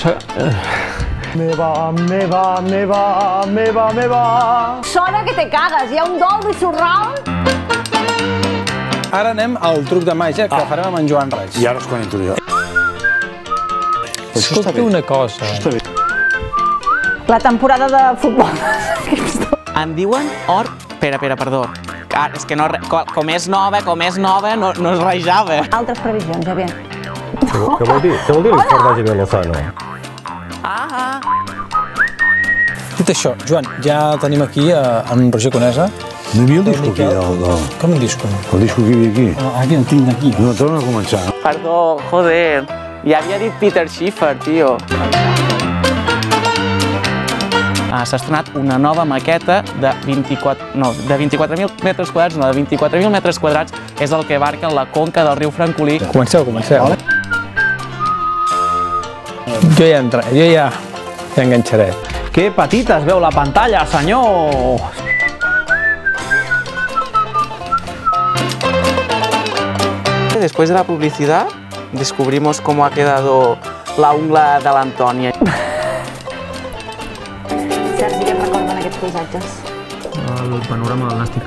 Meva. Sona que te cagues, hi ha un Dolby Surround. Ara anem al truc de màgia que farem amb en Joan Raig. I ara és quan entro jo. Escolta una cosa. La temporada de futbol. En diuen or... Espera, perdó. És que com és nova, no es rejava. Altres previsions, ja bé. Què vol dir? Què vol dir l'infort de Javier Lozano? Dit això, Joan, ja tenim aquí en Roger Conesa. No hi havia el disco aquí? Com un disco? El disco que hi havia aquí? Aquí el tinc aquí. No, torna a començar. Perdó, joder. Ja havia dit Peter Schiffer, tio. S'ha estrenat una nova maqueta de 24.000 metres quadrats, no, de 24.000 metres quadrats, és el que abarca la conca del riu Francolí. Comenceu. Jo ja entraré, jo ja enganxaré. Que petita es veu la pantalla, senyor! Después de la publicidad, descubrimos cómo ha quedado la ungla de l'Antònia. Sergi, què et recorden aquests paisatges? El panorama del Nàstic.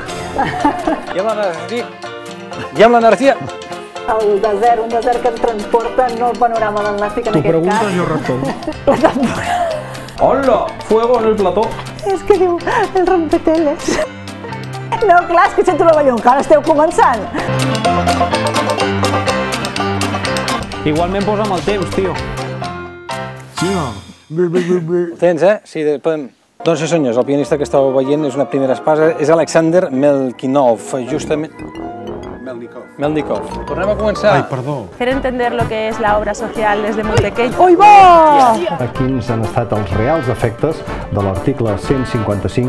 I amb l'energia. El desert, un desert que ens transporta, no el panorama del Nàstic en aquest cas. Tu preguntes, jo respondo. La temporada. Hola, fuego en el plató. És que diu el rompeteles. No, clar, és que sento la ballonca, ara esteu començant. Igualment posa'm el temps, tio. Sí, no? Tens, Sí, podem... Doncs sí, senyors, el pianista que estàveu veient és una primera espasa, és Alexander Melnikov, justament... Melnikov. Tornem a començar. Ai, perdó. Hacer entender lo que es la obra social desde muy pequeño. ¡Oi, va! Quins han estat els reals efectes de l'article 155?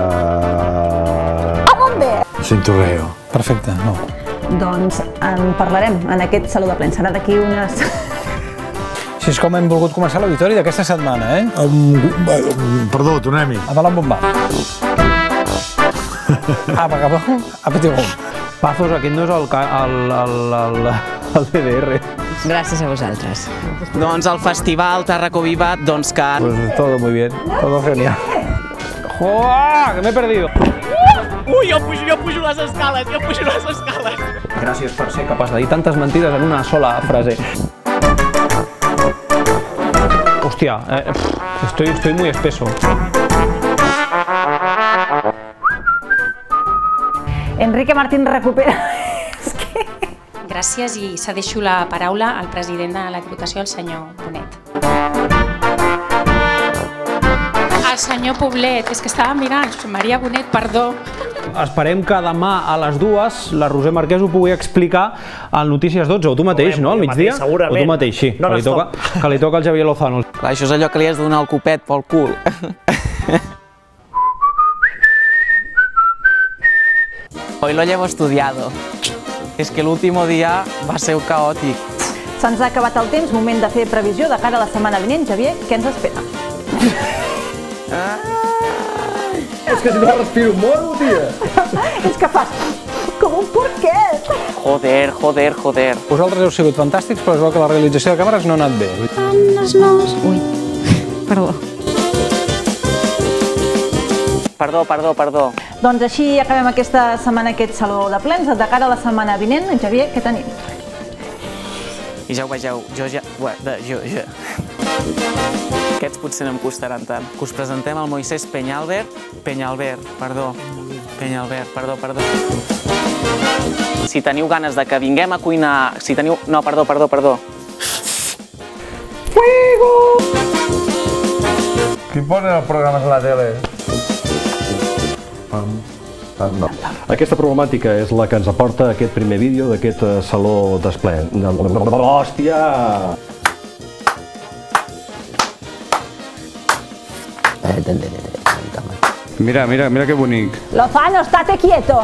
A bombe! Sento reo. Perfecte, no. Doncs en parlarem en aquest Saló de Plens. Serà d'aquí unes... Així és com hem volgut començar l'auditori d'aquesta setmana, Perdó, tornem-hi. A dalt amb bomba. Apetigum. Pazos, aquest no és el DDR. Gràcies a vosaltres. Doncs el festival Tarraco Viva, doncs que... Pues todo muy bien, todo genial. ¡Joder! Que me he perdido. Ui, jo pujo les escales, Gràcies per ser capaç de dir tantes mentides en una sola frase. Hostia, estoy muy espeso. Enrique Martín recupera... Gràcies i cedeixo la paraula al president de la Diputació, el senyor Bonet. El senyor Poblet, és que estava mirant, Josep Maria Bonet, perdó. Esperem que demà a les 2 la Roser Marquès ho pugui explicar al Notícies 12, o tu mateix, no? Al migdia? O tu mateix, sí. Que li toca al Javier Lozano. Clar, això és allò que li has de donar el copet pel cul. Hoy lo llevo estudiado. És que l'últim dia va ser caòtic. Se'ns ha acabat el temps, moment de fer previsió de cara a la setmana vinent. Javier, què ens espera? És que si no respiro moro, tia! És que fas com un porquet! Joder. Vosaltres heu sigut fantàstics, però es veu que la realització de càmeres no ha anat bé. Ui, perdó. Perdó. Doncs així acabem aquesta setmana aquest Saló de Plens. De cara a la setmana vinent, Javier, què tenim? I ja ho vegeu, jo. Aquests potser no em costaran tant. Que us presentem el Moisés Peñalver, perdó. Si teniu ganes de que vinguem a cuinar... No, perdó. Fuego! Qui ponen els programes a la tele? No. Aquesta problemàtica és la que ens aporta aquest primer vídeo d'aquest Saló d'Esplè. Hòstia! Mira que bonic. Lozano, estate quieto!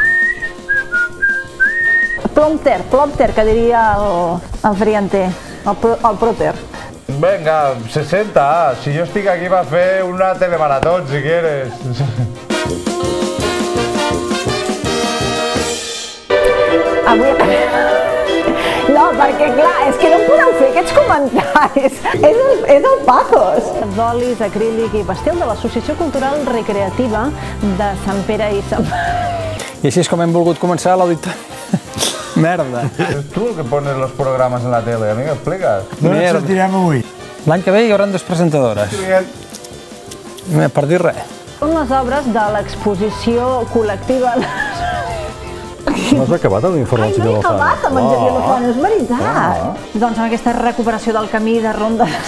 Plomter, que diria el frianter, el proter. Venga, 60. Si jo estic aquí per fer una telemarató, si quieres. Avui... No, perquè clar, és que no podeu fer aquests comentaris. És el Pazos. D'olis, acrílic i pastel de l'Associació Cultural Recreativa de Sant Pere i Sant... I així és com hem volgut començar l'auditori. Merda. És tu el que pones los programes en la tele, a mi m'expliques? No ens sentirem avui. L'any que ve hi haurà 2 presentadores. Per dir res. Són les obres de l'exposició col·lectiva... No has acabat l'informe del senyor Lozano? No he acabat amb en Javier Lozano, és veritat. Doncs amb aquesta recuperació del camí de Ronda de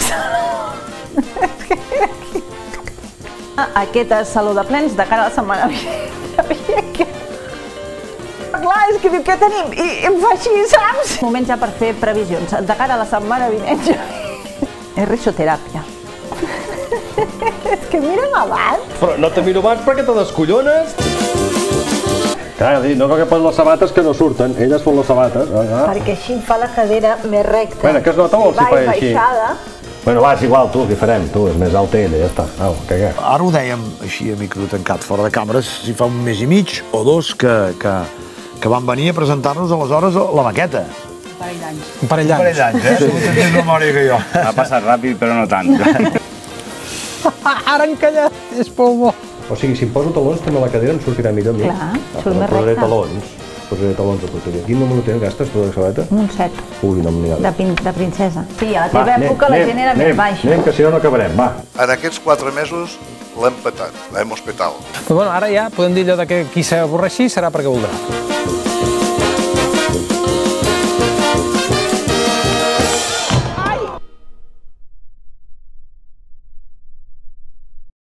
Aquest Saló de Plens de cara a la setmana vinent. Clar, és que diu, què tenim? I em fa així, saps? Moment ja per fer previsions. De cara a la setmana vinent, és risoteràpia. És que mira'm abans. Però no te miro abans perquè te descollones. Clar, no que poses les sabates que no surten, elles fan les sabates. Perquè així em fa la cadera més recta. Bueno, que es nota molt si fa així. Baixada. Bueno, va, és igual, tu, què farem? Tu, és més alta ella, ja està. Au, què? Ara ho dèiem així a micro tancat, fora de càmeres, si fa un mes i mig o 2 que van venir a presentar-nos aleshores la maqueta. Un parell d'anys. Segur que tens memòria que jo. Ha passat ràpid, però no tant. Ara encallat, és polvo. O sigui, si em poso talons, també la cadera em sortirà millor a mi. Clar, surt més posaré recta. Posaré talons a porteria. Quin número tens, gastes, tu, de sabata? Un 7. Ui, no m'hi ha de princesa. Sí, a la teva època la gent era més baixa. Anem, que si no, no acabarem, va. En aquests 4 mesos l'hem petat, l'hem hospital. Però bueno, ara ja podem dir allò de que qui s'avorreixi serà perquè voldrà.